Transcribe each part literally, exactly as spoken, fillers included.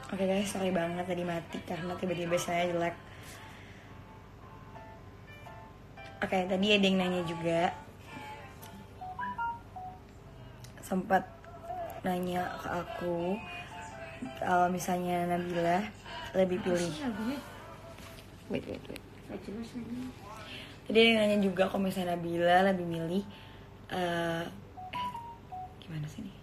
Oke guys, sorry banget tadi mati karena tiba-tiba saya jelek. Oke, tadi ada yang nanya juga, sempat nanya ke aku kalau misalnya Nabila lebih pilih. Wait, wait, wait. Tadi ada yang nanya juga kalau misalnya Nabila lebih milih uh, eh, gimana sih nih?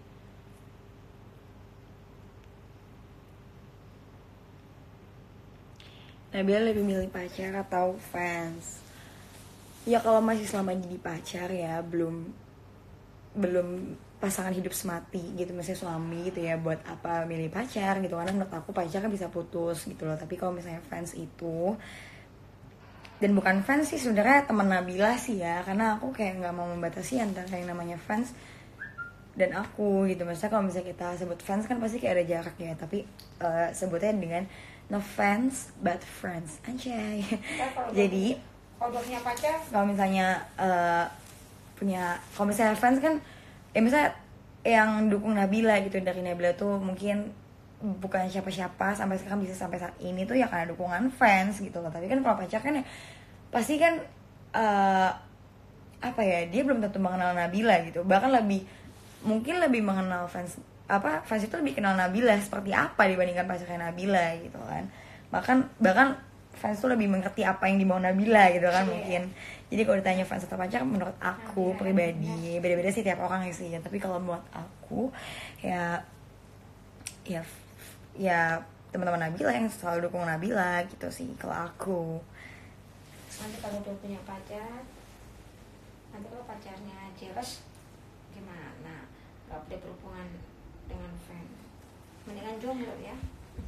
Nabila lebih milih pacar atau fans? Ya kalau masih selama jadi pacar ya, belum belum pasangan hidup semati gitu, misalnya suami gitu ya, buat apa milih pacar gitu, karena menurut aku pacar kan bisa putus gitu loh. Tapi kalau misalnya fans itu, dan bukan fans sih sebenarnya, teman Nabila sih ya, karena aku kayak nggak mau membatasi antara yang namanya fans dan aku gitu. Maksudnya kalau misalnya kita sebut fans kan pasti kayak ada jarak ya, tapi uh, sebutnya dengan no fans but friends anjay. Ya, Jadi kalau punya pacar, kalau misalnya uh, punya, kalau misalnya fans kan ya misalnya yang dukung Nabila gitu, dari Nabila tuh mungkin bukan siapa-siapa sampai sekarang bisa sampai saat ini tuh ya karena dukungan fans gitu loh. Tapi kan kalau pacar kan ya pasti kan uh, apa ya, dia belum tentu mengenal Nabila gitu, bahkan lebih mungkin lebih mengenal fans, apa fans itu lebih kenal Nabila seperti apa dibandingkan pacarnya Nabila gitu kan. Bahkan bahkan fans tuh lebih mengerti apa yang dimau Nabila gitu kan, mungkin. Jadi kalau ditanya fans atau pacar, menurut aku pribadi beda-beda sih tiap orang sih ya. Tapi kalau buat aku ya ya ya teman-teman Nabila yang selalu dukung Nabila gitu sih kalau aku. nanti kalau udah punya pacar, nanti kalau pacarnya jelas gimana? Gak boleh berhubungan dengan fans. Mendingan jomblo ya.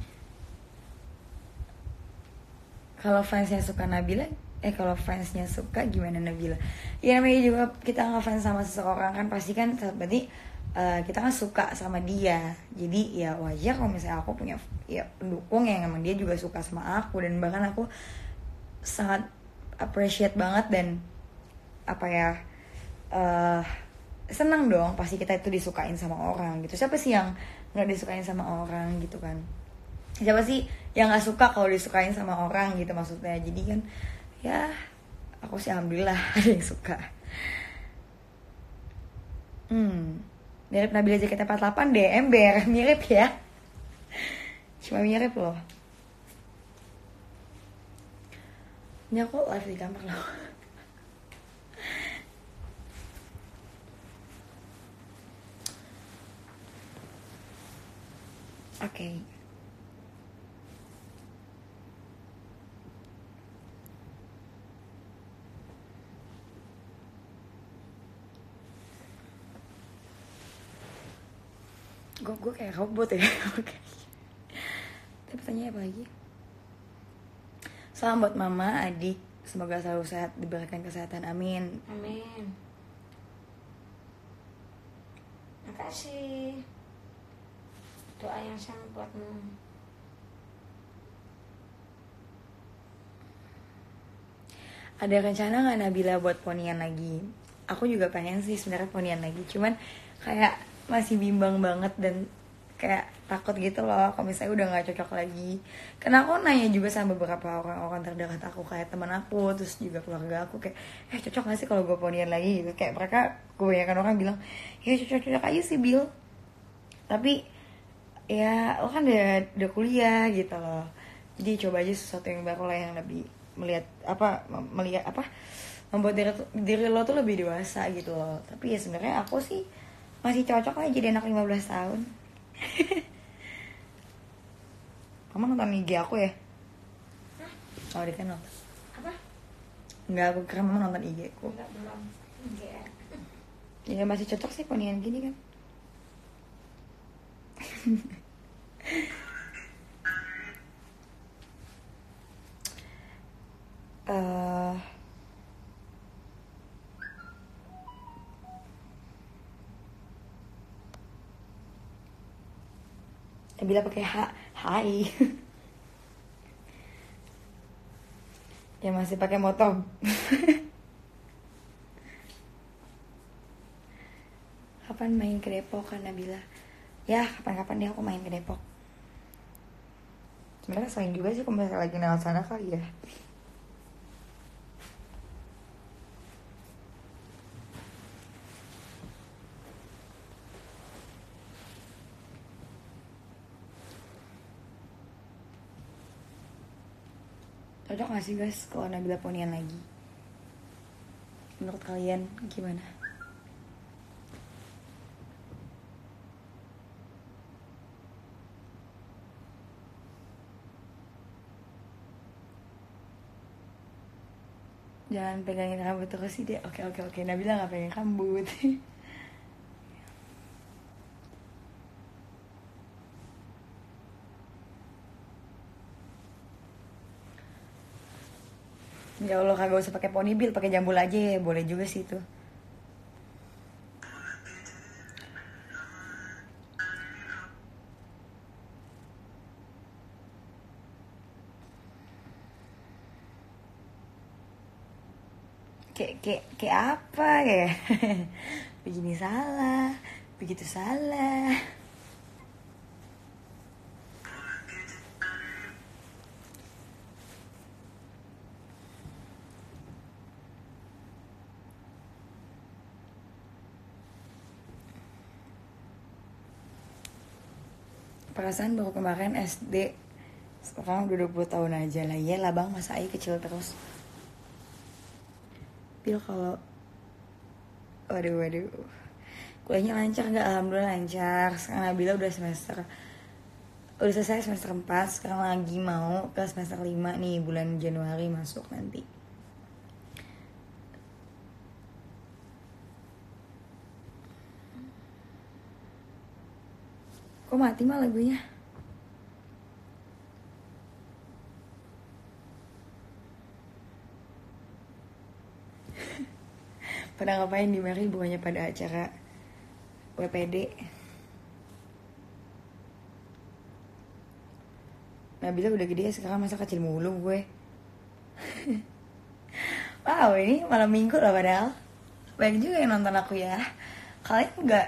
Kalau fansnya suka Nabila, eh kalau fansnya suka gimana Nabila? Ya namanya juga kita ngefans sama seseorang kan pasti kan berarti uh, kita kan suka sama dia. Jadi ya wajar kalau misalnya aku punya ya pendukung yang emang dia juga suka sama aku, dan bahkan aku sangat appreciate banget dan apa ya, uh, senang dong pasti kita itu disukain sama orang gitu. Siapa sih yang nggak disukain sama orang gitu kan? Siapa sih yang nggak suka kalau disukain sama orang gitu maksudnya. Jadi kan ya aku sih alhamdulillah ada yang suka. Hmm, mirip Nabila J K T empat puluh delapan deh, ember mirip ya, cuma mirip loh. Ini aku live di kamar loh. Oke. Okay. Gue gue kayak robot ya. Oke. Tapi pertanyaannya apa lagi? Salam buat mama, adik, semoga selalu sehat, diberikan kesehatan, amin. Amin. Makasih. Doa yang sama buatmu. Ada rencana nggak Nabila buat ponian lagi? Aku juga pengen sih sebenarnya ponian lagi, cuman kayak masih bimbang banget dan kayak takut gitu loh kalau misalnya udah nggak cocok lagi. Karena aku nanya juga sama beberapa orang-orang terdekat aku, kayak teman aku, terus juga keluarga aku, kayak eh cocok nggak sih kalau gue ponian lagi gitu. Kayak mereka, kebanyakan orang bilang ya cocok-cocok aja sih Bil, tapi ya lo kan udah udah kuliah gitu loh. Jadi coba aja sesuatu yang baru lah, yang lebih melihat apa melihat apa membuat diri, diri lo tuh lebih dewasa gitu loh. Tapi ya sebenarnya aku sih masih cocok lah jadi anak lima belas tahun. Kamu nonton I G aku ya? Hah? Oh dia kan nonton. Apa? Enggak, aku kira mama nonton I G aku. Enggak, belum. Enggak. Ya masih cocok sih ponian gini kan. uh, Bila pakai H, hai. Ya masih pakai motor. Kapan main ke Depok kan Nabila? Ya kapan-kapan deh aku main ke Depok. Sebenarnya sering juga sih kalau misalnya lagi lewat sana kali ya. Cocok gak sih guys kalau Nabila ponian lagi? Menurut kalian gimana? Jangan pegangin rambut terus sih deh. Oke oke oke, Nabila gak pegang rambut. Ya Allah, kagak usah pakai ponytail, pakai jambul aja ya, boleh juga sih itu. Kayak kayak kayak apa ya? Begini salah, begitu salah. Perasaan baru kemarin S D, sekarang udah dua puluh tahun aja lah. Ya lah bang, masa Ai kecil terus. Pil kalau waduh waduh kuliahnya lancar nggak? Alhamdulillah lancar. Sekarang Nabila udah semester udah selesai semester empat, sekarang lagi mau ke semester lima nih, bulan Januari masuk nanti. Kok mati mah lagunya? Pada ngapain di Mary? Bukannya pada acara W P D. Nabila udah gede sekarang, masa kecil mulu gue. Wow, ini malam minggu loh padahal. Banyak juga yang nonton aku ya. Kalian enggak?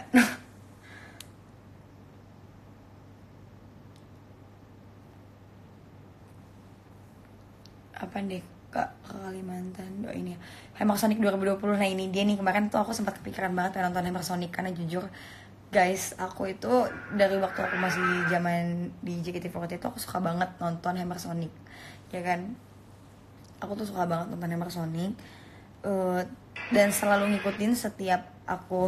Apa deh Kak, ke Kalimantan do ini Hammer Sonic dua ribu dua puluh. Nah ini dia nih, kemarin tuh aku sempat kepikiran banget pengen nonton Hammer Sonic. Karena jujur guys, aku itu dari waktu aku masih zaman di J K T empat puluh itu aku suka banget nonton Hammer Sonic, ya kan. Aku tuh suka banget nonton Hammer Sonic, uh, dan selalu ngikutin setiap aku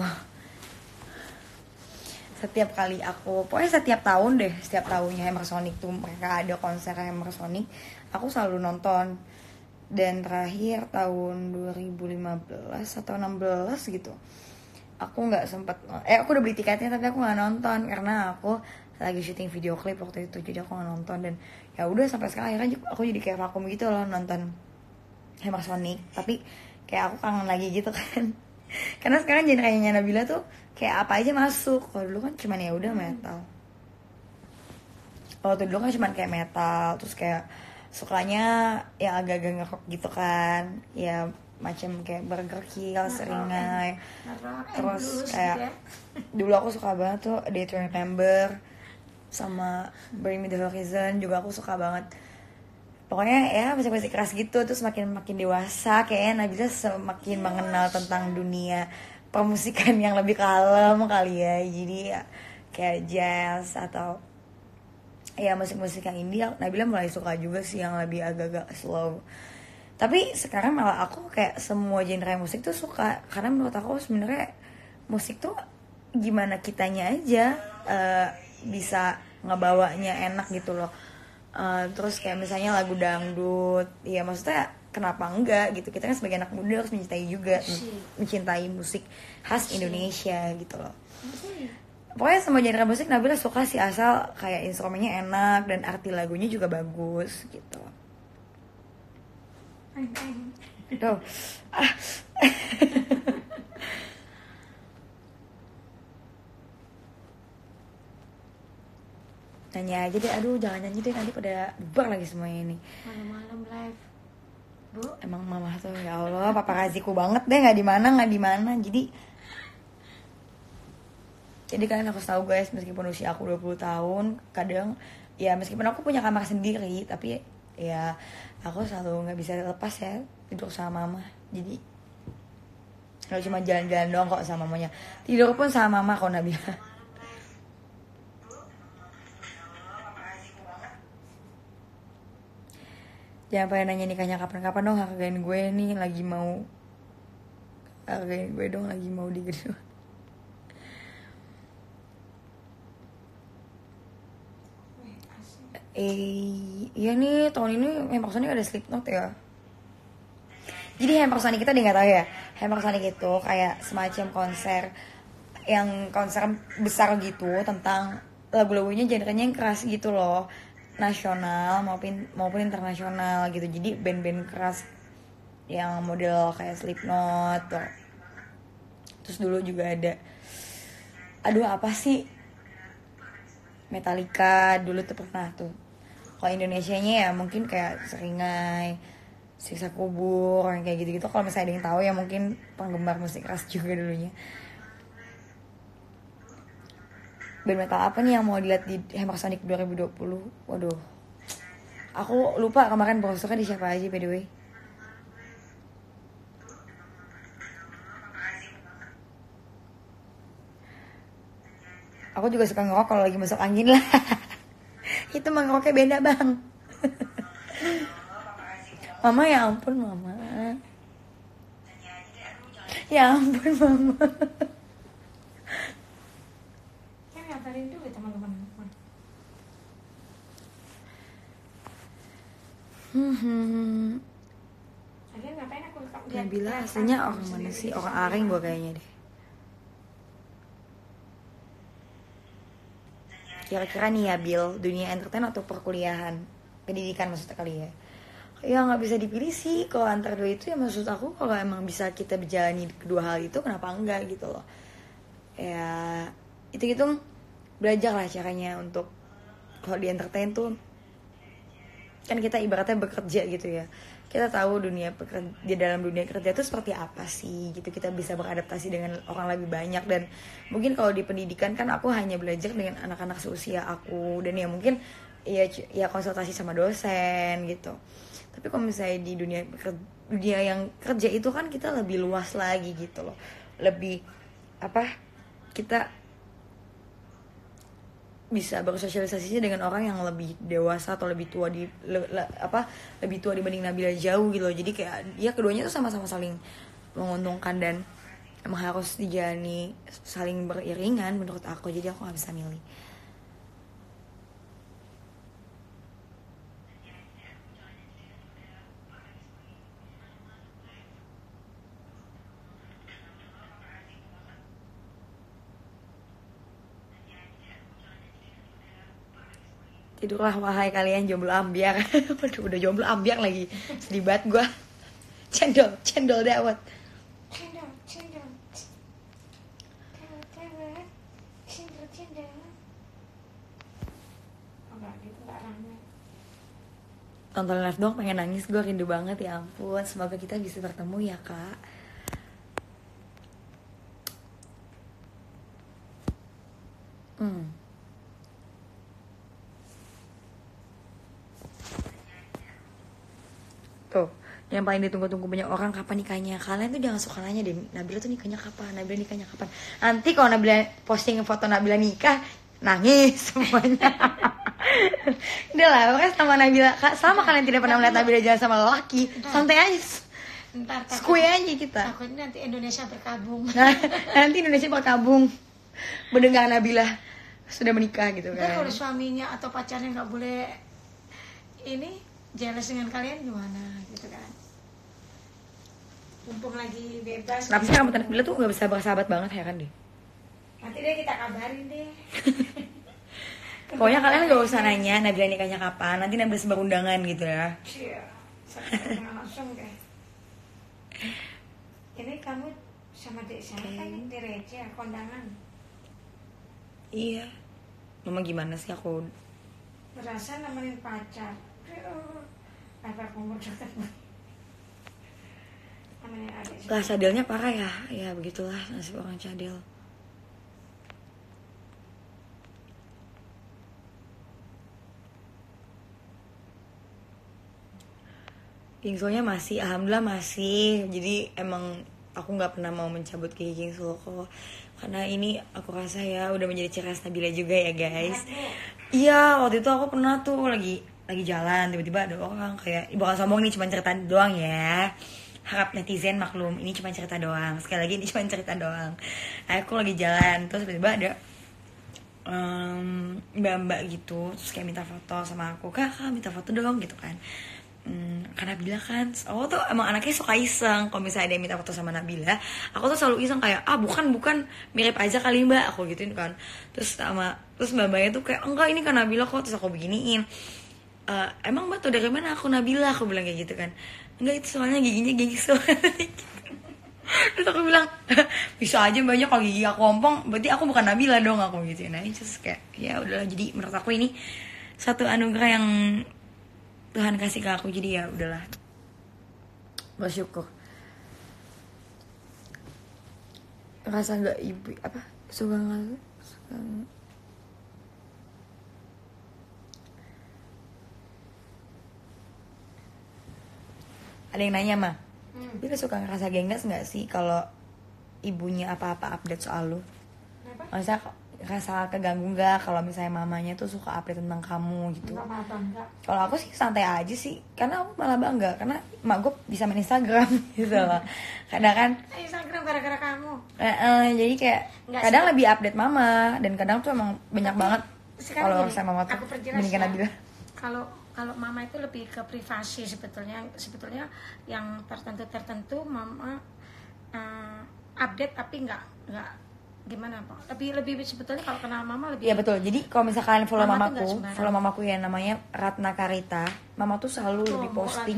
setiap kali aku, pokoknya setiap tahun deh, setiap tahunnya Hammer Sonic tuh mereka ada konser Hammer Sonic, aku selalu nonton. Dan terakhir tahun dua ribu lima belas atau enam belas gitu, aku nggak sempet, eh aku udah beli tiketnya tapi aku nggak nonton karena aku lagi syuting video klip waktu itu, jadi aku nggak nonton. Dan ya udah sampai sekarang akhirnya aku jadi kayak vakum gitu loh nonton Hammer Sonic. Tapi kayak aku kangen lagi gitu kan. Karena sekarang genre-nya Nabila tuh kayak apa aja masuk. Kalau dulu kan cuman ya udah metal. Kalau dulu kan cuman kayak metal, terus kayak sukanya yang agak-agak ngerok gitu kan, ya macam kayak Burger Kill, Seringai, terus kayak dulu aku suka banget tuh Day to Remember sama Bring Me the Horizon juga aku suka banget. Pokoknya ya musik-musik keras gitu. Terus makin makin dewasa kayaknya Nabila semakin mengenal tentang dunia permusikan yang lebih kalem kali ya. Jadi ya kayak jazz atau ya musik-musik yang indie, Nabila mulai suka juga sih yang lebih agak-agak slow. Tapi sekarang malah aku kayak semua genre musik tuh suka, karena menurut aku sebenarnya musik tuh gimana kitanya aja uh, bisa ngebawanya enak gitu loh. Uh, terus kayak misalnya lagu dangdut, ya maksudnya kenapa enggak gitu. Kita kan sebagai anak muda harus mencintai juga, mencintai musik khas Indonesia gitu loh. Pokoknya semua genre musik Nabila suka sih, asal kayak instrumennya enak dan arti lagunya juga bagus gitu. Tuh. Ah. Nanya aja deh, aduh jangan nyanyi deh nanti pada bubar lagi semuanya ini. Malam-malam live, Bu. Emang mama tuh ya Allah, paparaziku banget deh, nggak di mana nggak di mana. Jadi Jadi kalian harus tahu guys, meskipun usia aku dua puluh tahun, kadang ya meskipun aku punya kamar sendiri tapi ya aku selalu nggak bisa lepas ya tidur sama mama. Jadi kalau cuma jalan-jalan doang kok sama mamanya, tidur pun sama mama kok Nabila. Jangan pada nanya nikahnya kapan-kapan dong, hargain gue nih lagi mau hargain gue dong lagi mau di gedung. Eh, iya nih tahun ini Hammer Sonic ada Slipknot ya. Jadi Hammer Sonic kita udah nggak tahu ya. Hammer Sonic itu kayak semacam konser yang konser besar gitu tentang lagu-lagunya genrenya yang keras gitu loh, nasional maupun maupun internasional gitu. Jadi band-band keras yang model kayak Slipknot tuh. Terus dulu juga ada, aduh apa sih, Metallica dulu tuh pernah tuh. Kalau Indonesianya ya mungkin kayak Seringai, Siksa Kubur, yang kayak gitu-gitu. Kalau misalnya ada yang tahu ya mungkin penggemar musik keras juga dulunya. Band metal apa nih yang mau dilihat di Hammer Sonic dua ribu dua puluh? Waduh, aku lupa kemarin browsernya di siapa aja by the way. Aku juga suka ngerok kalau lagi masuk angin lah. Itu mah ngeroknya beda bang. Mama ya ampun mama. Ya ampun mama. Kan ngapain dulu teman-teman. Hmm. Akhirnya ngapain aku lihat. Nabila aslinya orang mana sih? Orang Aring gue kayaknya deh. Kira-kira nih ya Bill, dunia entertain atau perkuliahan, pendidikan maksudnya kali ya. Ya nggak bisa dipilih sih kalau antara dua itu ya, maksud aku kalau emang bisa kita berjalani kedua hal itu kenapa enggak gitu loh. Ya hitung-hitung belajar lah caranya untuk kalau di entertain tuh kan kita ibaratnya bekerja gitu ya. Kita tahu dunia pekerja, di dalam dunia kerja itu seperti apa sih gitu, kita bisa beradaptasi dengan orang lebih banyak. Dan mungkin kalau di pendidikan kan aku hanya belajar dengan anak-anak seusia aku dan ya mungkin ya ya konsultasi sama dosen gitu. Tapi kalau misalnya di dunia dunia yang kerja itu kan kita lebih luas lagi gitu loh, lebih apa, kita bisa bersosialisasinya dengan orang yang lebih dewasa atau lebih tua di le, le, apa lebih tua dibanding Nabila jauh gitu loh. Jadi kayak ya keduanya tuh sama-sama saling menguntungkan dan emang harus dijalani saling beriringan menurut aku. Jadi aku nggak bisa milih. Tidurlah wahai kalian jomblo ambiar. Waduh, udah jomblo ambiar lagi. Sedih banget gue. Cendol, cendol dawet. Cendol, cendol. Dawet, cendol, cendol. Oh, enggak, itu enggak ramai. Tonton live dong, pengen nangis gue, rindu banget ya ampun. Semoga kita bisa bertemu ya kak. Hmm. Tuh, yang paling ditunggu-tunggu banyak orang, kapan nikahnya? Kalian tuh jangan suka nanya deh, Nabila tuh nikahnya kapan? Nabila nikahnya kapan? Nanti kalau Nabila posting foto Nabila nikah, nangis semuanya. Udah lah, pokoknya sama Nabila, sama kalian tidak pernah melihat Nabila jalan sama lelaki, santai aja. Ntar Skui aja kita. takutnya nanti Indonesia berkabung. Nah, nanti Indonesia berkabung mendengar Nabila sudah menikah gitu Ntar kan. kalau suaminya atau pacarnya nggak boleh ini jealous dengan kalian gimana gitu kan? Mumpung lagi bebas. Kenapa sih kamu Nabila tuh gak bisa bersahabat banget, heran deh. Nanti deh kita kabarin deh. Pokoknya kalian gak usah nanya Nabila nikahnya kapan, nanti Nabila sebar undangan gitu ya. Iya, saya langsung deh. Ini kamu sama dek saya kan di Reja kondangan. Iya. Mama gimana sih, aku Merasa nemenin pacar. Apa umur dekat. Nemenin adik. lah cadilnya parah ya. Ya begitulah nasib orang cadil. gingsulnya masih, alhamdulillah masih. Jadi emang aku nggak pernah mau mencabut gigi gingsul kok, karena ini aku rasa ya udah menjadi ciri khas Nabila juga ya guys. Iya, waktu itu aku pernah tuh lagi lagi jalan, tiba-tiba ada orang kayak, bukan sombong nih, cuma cerita doang ya, harap netizen maklum, ini cuma cerita doang, sekali lagi ini cuma cerita doang. Nah, aku lagi jalan terus tiba-tiba ada um, mbak-mbak gitu, terus kayak minta foto sama aku, kak, kak minta foto dong gitu kan. Hmm, karena Nabila kan, aku tuh emang anaknya suka iseng. Kalau misalnya ada yang minta foto sama Nabila, aku tuh selalu iseng kayak, ah bukan bukan mirip aja kali mbak, aku gituin kan. Terus sama terus mbak mbaknya tuh kayak, enggak ini kan Nabila kok. Terus aku beginiin, e, emang mbak tuh dari mana aku Nabila, aku bilang kayak gitu kan. Enggak, itu soalnya giginya gigi soalnya. Terus aku bilang, bisa aja banyak kalau gigi aku ompong, berarti aku bukan Nabila dong, aku gitu. Nah ini terus kayak, ya udahlah. Jadi menurut aku ini satu anugerah yang Tuhan kasih ke aku, jadi ya udahlah, bersyukur. Rasa nggak ibu apa suka nggak suka. Ada yang nanya mah, hmm. Bila suka ngerasa genggas nggak sih kalau ibunya apa-apa update soal lu? Masa rasa keganggu nggak kalau misalnya mamanya tuh suka update tentang kamu gitu? Kalau aku sih santai aja sih, karena aku malah bangga karena mak gue bisa main Instagram gitu loh. Kadang kan Instagram gara-gara kamu. Eh, eh, jadi kayak nggak kadang sih lebih update mama, dan kadang tuh emang banyak tapi banget kalau sama mama tuh mendingan Nabila. Kalau kalau mama itu lebih ke privasi sebetulnya, sebetulnya yang tertentu tertentu mama uh, update tapi nggak nggak gimana Pak? Lebih lebih sebetulnya kalau kenal mama lebih. Iya betul. Jadi kalau misalkan follow mama mamaku, follow mamaku yang namanya Ratna Karita, mama tuh selalu oh, lebih posting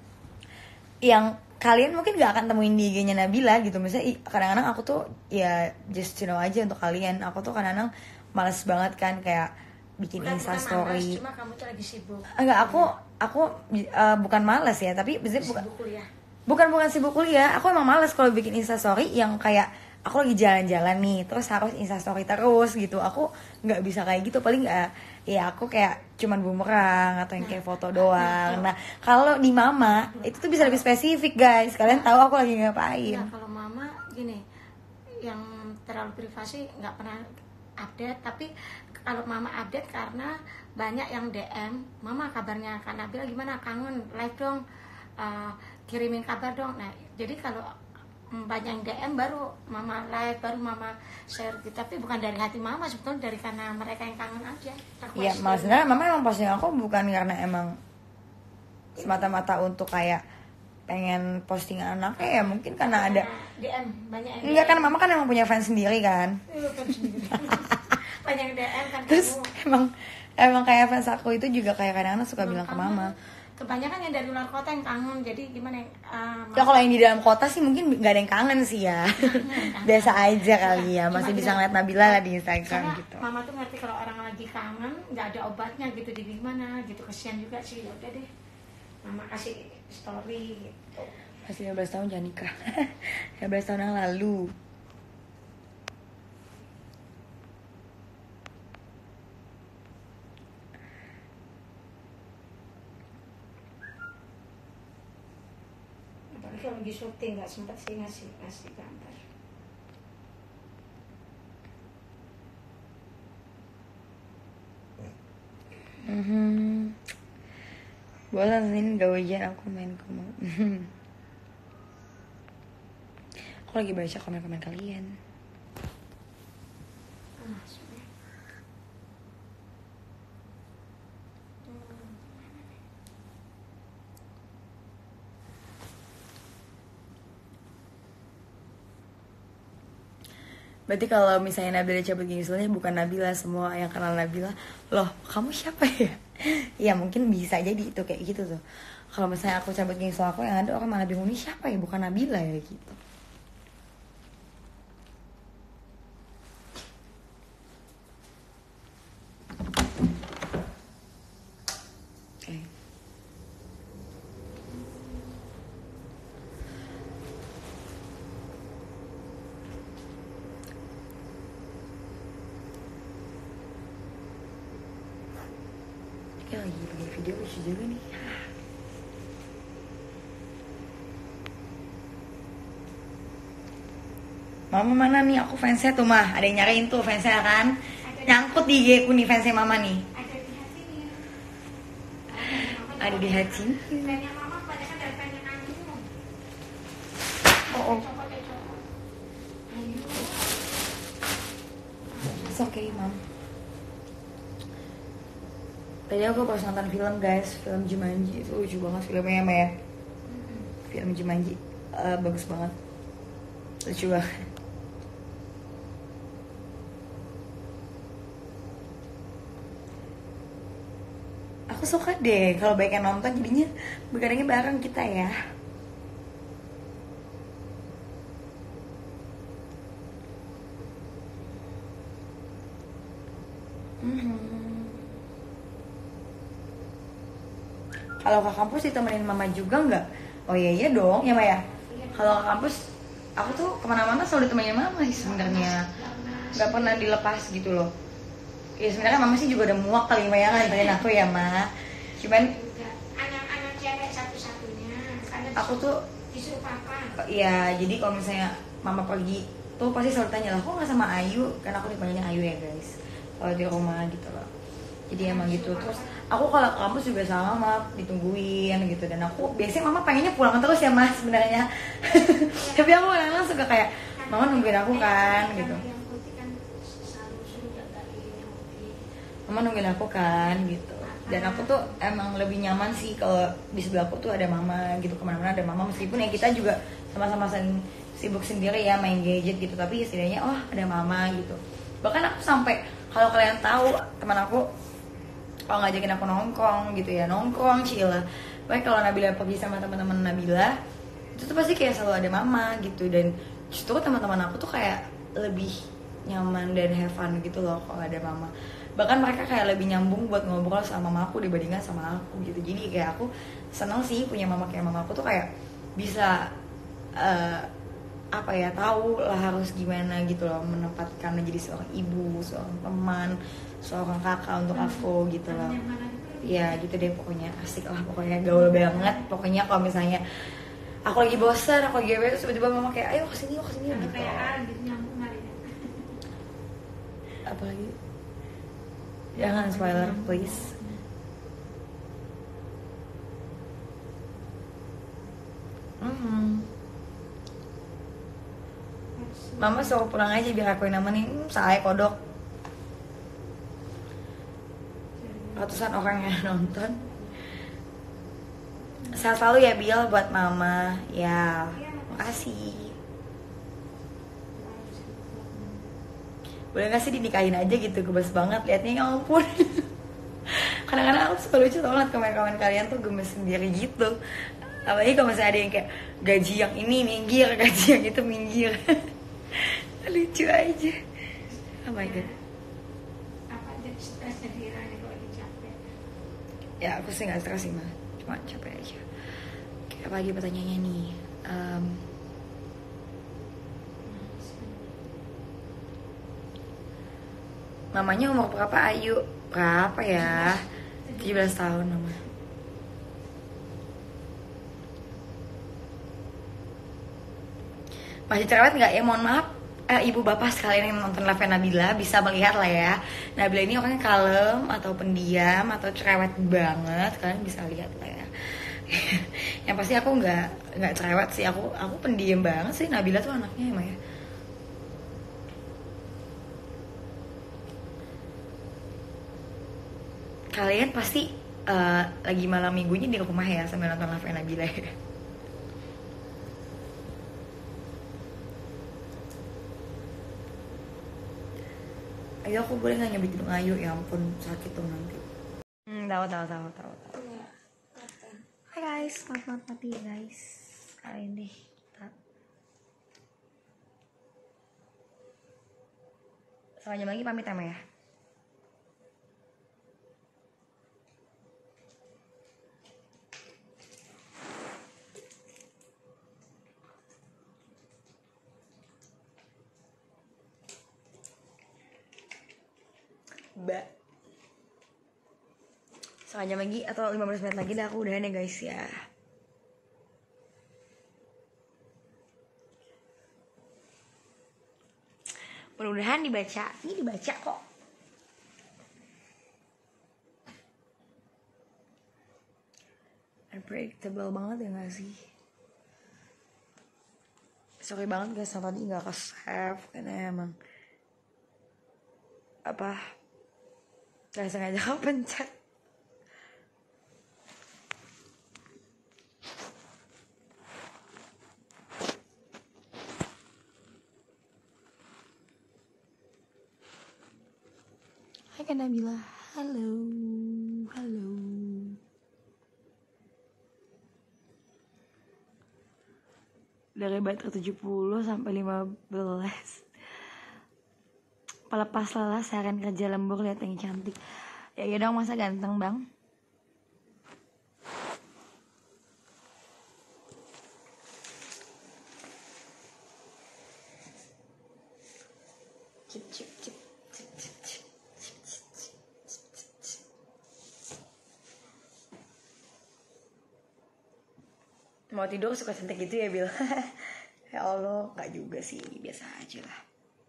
yang kalian mungkin gak akan temuin di I G-nya Nabila gitu. Misalnya kadang-kadang aku tuh ya just you know aja untuk kalian, aku tuh kadang-kadang males banget kan kayak bikin bukan, Insta bukan story. Cuma kamu tuh lagi sibuk. Enggak, aku aku uh, bukan males ya, tapi bukan kuliah. Bukan bukan sibuk kuliah. Aku emang males kalau bikin Insta story yang kayak aku lagi jalan-jalan nih, terus harus instastory terus gitu. Aku nggak bisa kayak gitu, paling nggak, ya aku kayak cuman bumerang atau yang kayak foto doang. Nah, kalau di mama itu tuh bisa lebih spesifik guys. Kalian tahu aku lagi ngapain. Nah, kalau mama gini, yang terlalu privasi nggak pernah update. Tapi kalau mama update karena banyak yang D M, mama kabarnya Kak Nabila gimana, kangen, like dong, uh, kirimin kabar dong. Nah, jadi kalau banyak yang D M baru mama like, baru mama share gitu. Tapi bukan dari hati mama, sebetulnya dari karena mereka yang kangen aja. Iya, maksudnya mama emang posting aku bukan karena emang semata-mata untuk kayak pengen posting anaknya, ya mungkin karena ada D M banyak yang enggak kan, mama kan emang punya fans sendiri kan. Banyak D M kan. Terus kamu emang emang kayak fans aku itu juga kayak kadang-kadang suka bilang ke mama, kebanyakan yang dari luar kota yang kangen. Jadi gimana uh, ya kalau yang di dalam kota sih mungkin nggak ada yang kangen sih ya. Biasa aja kali ya, masih bisa ngeliat Nabila lah di Instagram gitu. Mama tuh ngerti kalau orang lagi kangen nggak ada obatnya gitu, di gimana gitu, kesian juga sih. Udah deh, mama kasih story gitu. Masih lima belas tahun jangan nikah. lima belas tahun yang lalu. Kalau lagi syuting nggak sempat sih ngasih ngasih gambar. Hmm, boleh sini gak hujan, aku main kamu. Aku lagi baca komen-komen kalian. Berarti kalau misalnya Nabila cabut gingsulnya bukan Nabila, semua yang kenal Nabila, loh kamu siapa ya? Ya mungkin bisa jadi itu kayak gitu tuh. Kalau misalnya aku cabut gingsul aku, yang ada orang malah bingung, nih siapa ya, bukan Nabila ya gitu. Lagi bikin video lucu juga nih. Mama mana nih? Aku fansnya tuh mah. Ada yang nyariin tuh fansnya kan. Nyangkut di I G ku nih fansnya mama nih. Ada di hatinya. Ada di hati. Fannya mama kebanyakan dari fannya Ayu. Oh, oh. Copot deh, copot. Ayu. It's okay, Mam. Tadi aku pas nonton film guys, film Jumanji itu lucu banget filmnya ya, Maya. Film Jumanji uh, bagus banget, lucu banget. Aku suka deh kalau banyak yang nonton, jadinya begadangnya bareng kita ya. Mhm. Kalau ke kampus ditemenin mama juga nggak? Oh iya iya dong ya Maya. Kalau ke kampus aku tuh kemana-mana selalu ditemenin mama sih sebenarnya. Nggak pernah dilepas gitu loh. Ya sebenarnya mama sih juga udah muak kali Maya kan ditemenin aku ya Ma. Cuman anak-anak cewek satu-satunya. Karena aku tuh disuruh papa. ya jadi kalau misalnya mama pergi tuh pasti selalu tanya lah, kok nggak sama Ayu? Karena aku dipanggilnya Ayu ya guys. Kalau di rumah gitu loh. Jadi emang gitu. Terus aku kalau ke kampus juga sama mama ditungguin gitu, dan aku biasanya mama pengennya pulang terus ya Mas sebenarnya. Tapi aku kadang-kadang suka kayak mama nungguin aku kan gitu. Mama nungguin aku kan gitu. Dan aku tuh emang lebih nyaman sih kalau di sebelah aku tuh ada mama gitu, kemana-mana ada mama, meskipun ya kita juga sama-sama sibuk sendiri ya main gadget gitu, tapi istilahnya oh ada mama gitu. Bahkan aku sampai, kalau kalian tahu teman aku kalau ngajakin aku nongkrong gitu ya, nongkrong Cila, baik kalau Nabila pergi sama teman-teman Nabila itu tuh pasti kayak selalu ada mama gitu. Dan justru teman-teman aku tuh kayak lebih nyaman dan have fun gitu loh kalau ada mama. Bahkan mereka kayak lebih nyambung buat ngobrol sama mama aku dibandingkan sama aku gitu. Jadi kayak aku seneng sih punya mama kayak mama aku tuh, kayak bisa uh, apa ya, tahu lah harus gimana gitu loh menempatkan menjadi seorang ibu, seorang teman, seorang kakak untuk aku gitu loh. Ya gitu deh pokoknya, asik lah pokoknya, gaul banget pokoknya. Kalau misalnya aku lagi bosan, aku lagi bebas, tiba-tiba mama kayak ayo kesini, yuk kesini gitu. Apalagi jangan spoiler please. Mm-hmm. Mama suruh pulang aja biar aku yang nemenin. Hmm, saya kodok. Ratusan orang yang nonton. Sehat selalu ya Bill buat mama. Ya, makasih. Boleh gak sih dinikahin aja gitu, gemes banget liatnya, ya ampun. Kadang-kadang aku suka lucu banget komen-komen kalian tuh gemes sendiri gitu. Apalagi kalau misalnya ada yang kayak gaji yang ini minggir, gaji yang itu minggir. Lucu aja. Oh my god. Apa jadi stres sendiri kalau lagi capek? Ya aku sih nggak stres sih mah, cuma capek aja. Oke, apa lagi pertanyaannya nih? Um, mamanya umur berapa Ayu? Berapa ya? tujuh belas tahun mama. Masih cerewet nggak ya? Mohon maaf eh, ibu bapak sekalian yang nonton live Nabila bisa melihat lah ya. Nabila ini orangnya kalem atau pendiam atau cerewet banget, kalian bisa lihat lah ya. Yang pasti aku nggak nggak cerewet sih, aku aku pendiam banget sih. Nabila tuh anaknya emang ya. Kalian pasti uh, lagi malam minggunya di rumah ya sambil nonton live Nabila ya. Ayo aku boleh nggak nyebut hidung Ayu? Ya ampun sakit tuh nanti. Hmm, tahu tahu tahu tahu tahu. Hai guys, maaf maaf mati ya guys. Kali ini kita setengah jam lagi pamit sama ya. Mbak, setengah jam lagi atau lima belas menit lagi dah aku udahan ya guys ya. Mudah-mudahan dibaca. Ini dibaca kok. Unpredictable banget ya gak sih? Sorry banget guys, tadi gak ke save karena emang apa gak sengaja kepencet. Hai Kak Nabila, halo, halo. Dari baterai tujuh puluh sampai lima belas. Pelepas lelah seharian kerja lembur lihat yang cantik. Ya iya dong, masa ganteng bang. Cip cip cip cip cip cip. Mau tidur suka cantik gitu ya Bil. Ya Allah, gak juga sih, biasa aja lah.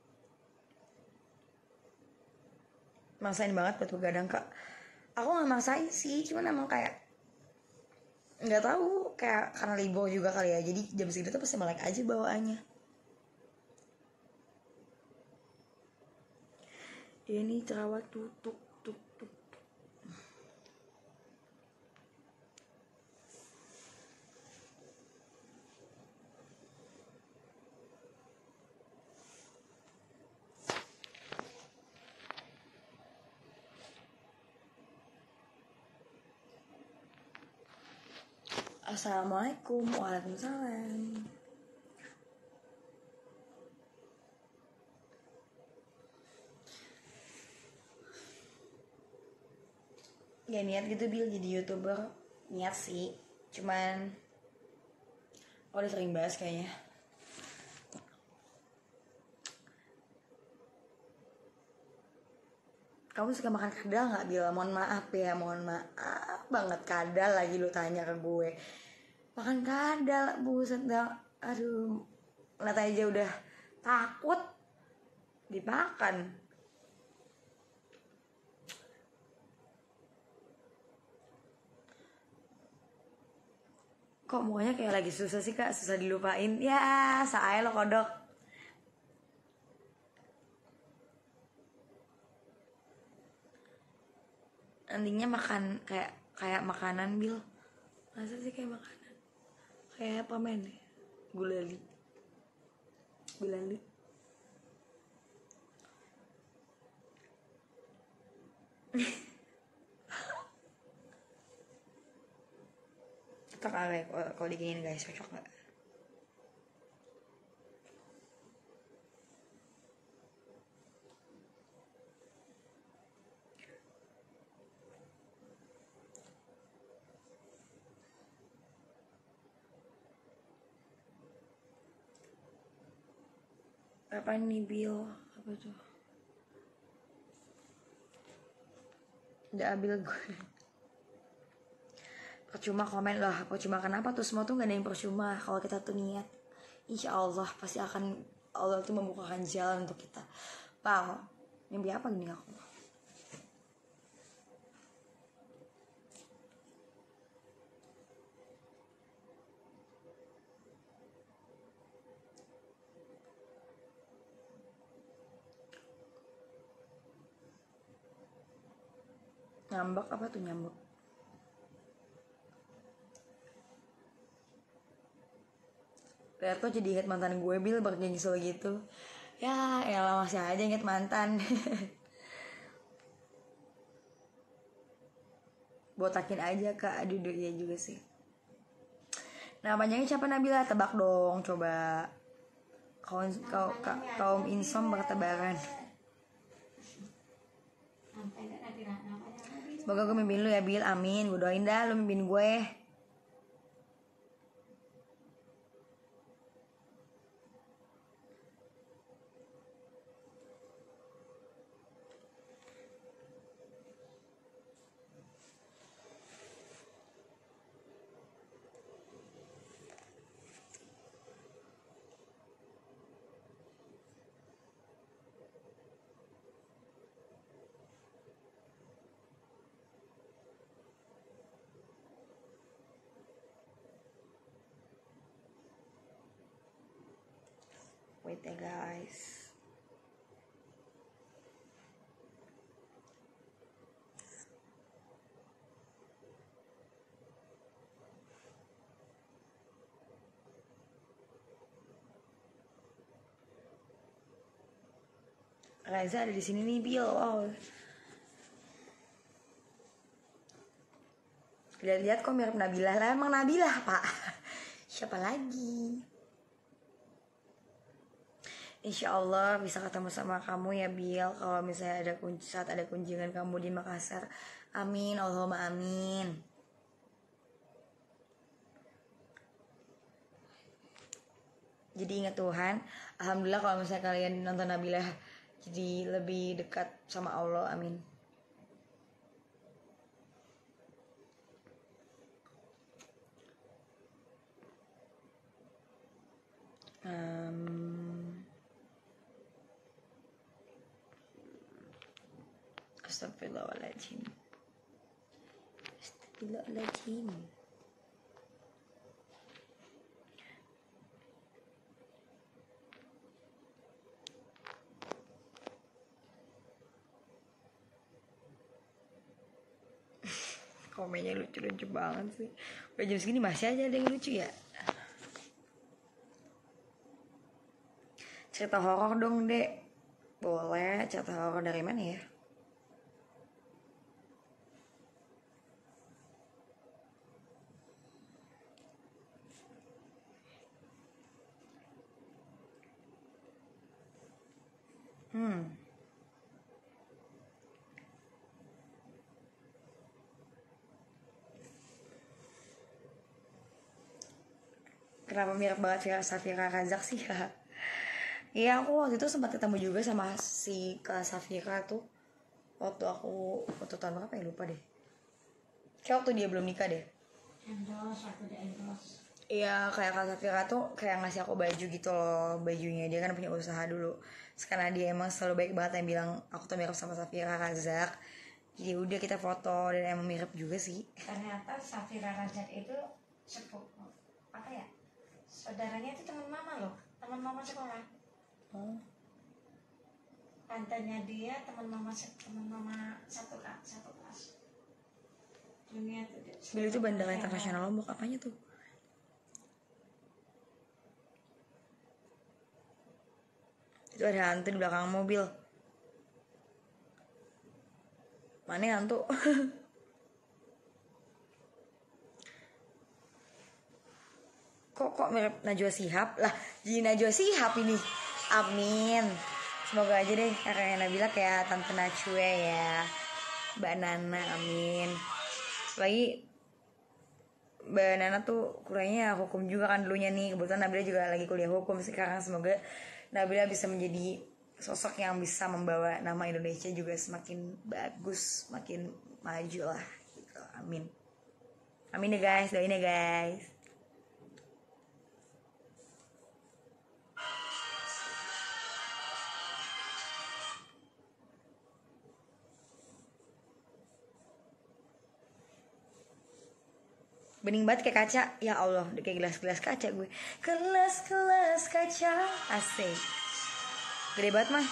Maksain banget buat begadang Kak. Aku gak maksain sih, cuman emang kayak nggak tahu, kayak karena libur juga kali ya. Jadi jam segitu tuh pasti melek aja bawaannya. Ini terawat tutup tuk tuk. Assalamualaikum, waalaikumsalam. Gak niat gitu Bil jadi YouTuber. Niat sih, cuman oh, udah sering bahas kayaknya. Kamu suka makan kadal gak Bil? Mohon maaf ya, mohon maaf banget, kadal lagi lu tanya ke gue. Makan kadal, buset dah. Aduh, lihat aja udah takut dimakan. Kok mukanya kayak lagi susah sih Kak, susah dilupain. Ya, saya lo kodok. Nantinya makan kayak kayak makanan Bil. Masa sih kayak makanan? Kayak apa men? Gulali. Gulali. Cocok gak kalau diginin guys, cocok gak? Apa nih Bil? Apa tuh? Udah ambil gue. Percuma komen lah, percuma kenapa tuh, semua tuh gak ada yang percuma kalau kita tuh niat. Insya Allah pasti akan Allah tuh membukakan jalan untuk kita. Wow, mimpi apa gini aku? Ngambek apa tuh nyambek? Lihat kok jadi inget mantan gue Bil bergengsul gitu. Ya elah masih aja inget mantan. Botakin aja Kak, aduh iya juga sih. Nah panjangnya siapa Nabila? Tebak dong coba. Kaum, kaum, kaum insom bertebaran. Semoga gue mimpin lu ya Bil, amin. Gue doain dah lu mimpin gue. solid ya guys. Reza ada di sini nih, Bill. Wow. Lihat-lihat kok mirip Nabilah lah, emang Nabilah pak. Siapa lagi? Insya Allah bisa ketemu sama kamu ya Bill. Kalau misalnya ada kunci saat ada kunjungan kamu di Makassar. Amin, Allahumma amin. Jadi ingat Tuhan, alhamdulillah kalau misalnya kalian nonton Nabilah jadi lebih dekat sama Allah, amin. Um, Astagfirullahaladzim. Astagfirullahaladzim. Komennya lucu-lucu banget sih. Udah jam segini masih aja ada yang lucu ya. Cerita horor dong dek. Boleh, cerita horor dari mana ya? Hmm. Kenapa mirip banget Vira Safira Razak sih ya? Iya aku waktu itu sempat ketemu juga sama si Kak Safira tuh. Waktu aku waktu tahun berapa ya lupa deh. Kayak waktu dia belum nikah deh. Endorse, waktu dia endorse. Iya kayak Kak Safira tuh kayak ngasih aku baju gitu loh. Bajunya dia kan punya usaha dulu. Karena dia emang selalu baik banget yang bilang aku tuh mirip sama Safira Razak. Jadi udah kita foto dan emang mirip juga sih. Ternyata Safira Razak itu sepupu apa ya? Saudaranya itu teman mama loh, teman mama sekolah. Oh. Tantenya dia teman mama teman mama satu kak satu kelas. Dunia tuh. Beli itu Bandara Internasional Lombok, apanya tuh? Itu ada hantu di belakang mobil. Mana yang hantu? Kok kok mirip Najwa Shihab? Lah, jadi Najwa Shihab ini. Amin. Semoga aja deh kakaknya Nabila kayak Tante Najwa ya. Mbak Nana, amin. Lagi Mbak Nana tuh kurangnya hukum juga kan dulunya nih. Kebetulan Nabila juga lagi kuliah hukum sekarang. Semoga Nabila bisa menjadi sosok yang bisa membawa nama Indonesia juga semakin bagus, makin maju lah gitu. Amin. Amin ya guys, doain ya guys. Bening banget kayak kaca. Ya Allah, udah kayak gelas-gelas kaca gue. Gelas-gelas kaca. Asik. Gede banget mah.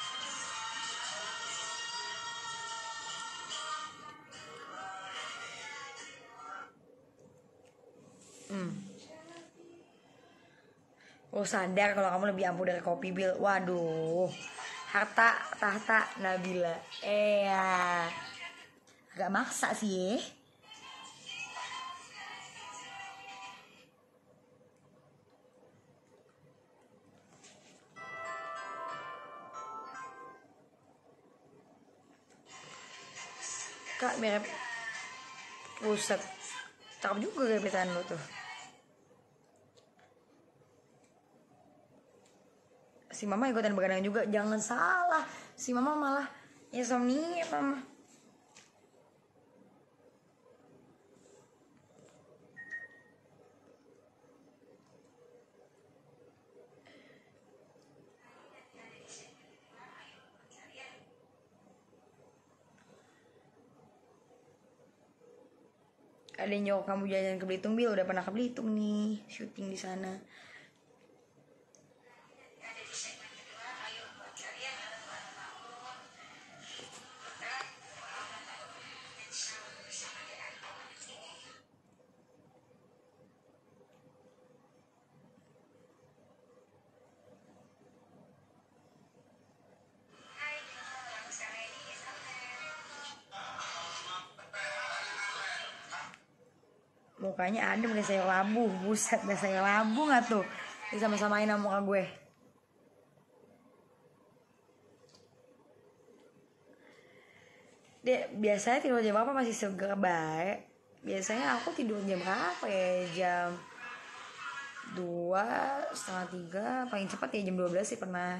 Hmm. Oh sadar kalau kamu lebih ampuh dari kopi Bil. Waduh. Harta tahta Nabila. Eh ya. Agak maksa sih ya. Kak mirip. Buset. Cakep juga gebetan lu tuh. Si mama ikutan begadang juga. Jangan salah. Si mama malah insomnia mama. Ada yang nyokap kamu jalan ke Belitung Bil, udah pernah ke Belitung nih, syuting di sana. Mukanya adem kayak sayur labu. Buset, kayak sayur labu gak tuh? Disama-samain sama muka gue. Dia biasanya tidur jam apa masih seger baik. Biasanya aku tidur jam berapa ya? Jam dua, setengah tiga. Paling cepat ya jam dua belas sih pernah.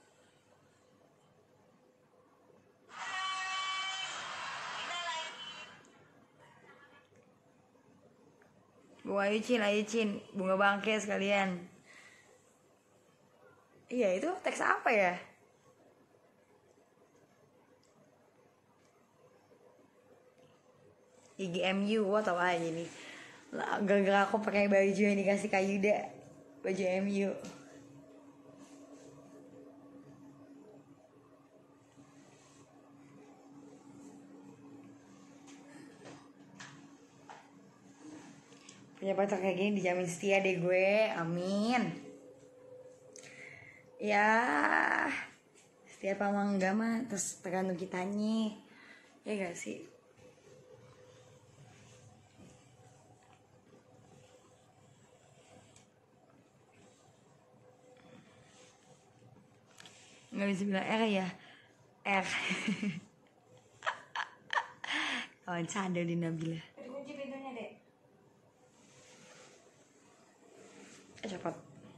Bunga Ayucin, Ayucin, bunga bangke sekalian. Iya itu teks apa ya? I G M U, wah tau aja nih. Gara-gara aku pakai baju yang dikasih Kak Yuda, baju M U. Punya pacar kayak gini dijamin setia deh gue, amin. Ya, setia apa enggak mah terus tergantung kitanya. Ya gak sih? Nggak bisa bilang R ya, R. Kawan sadar di Nabila. Kunci pintunya dek. Eh cepat.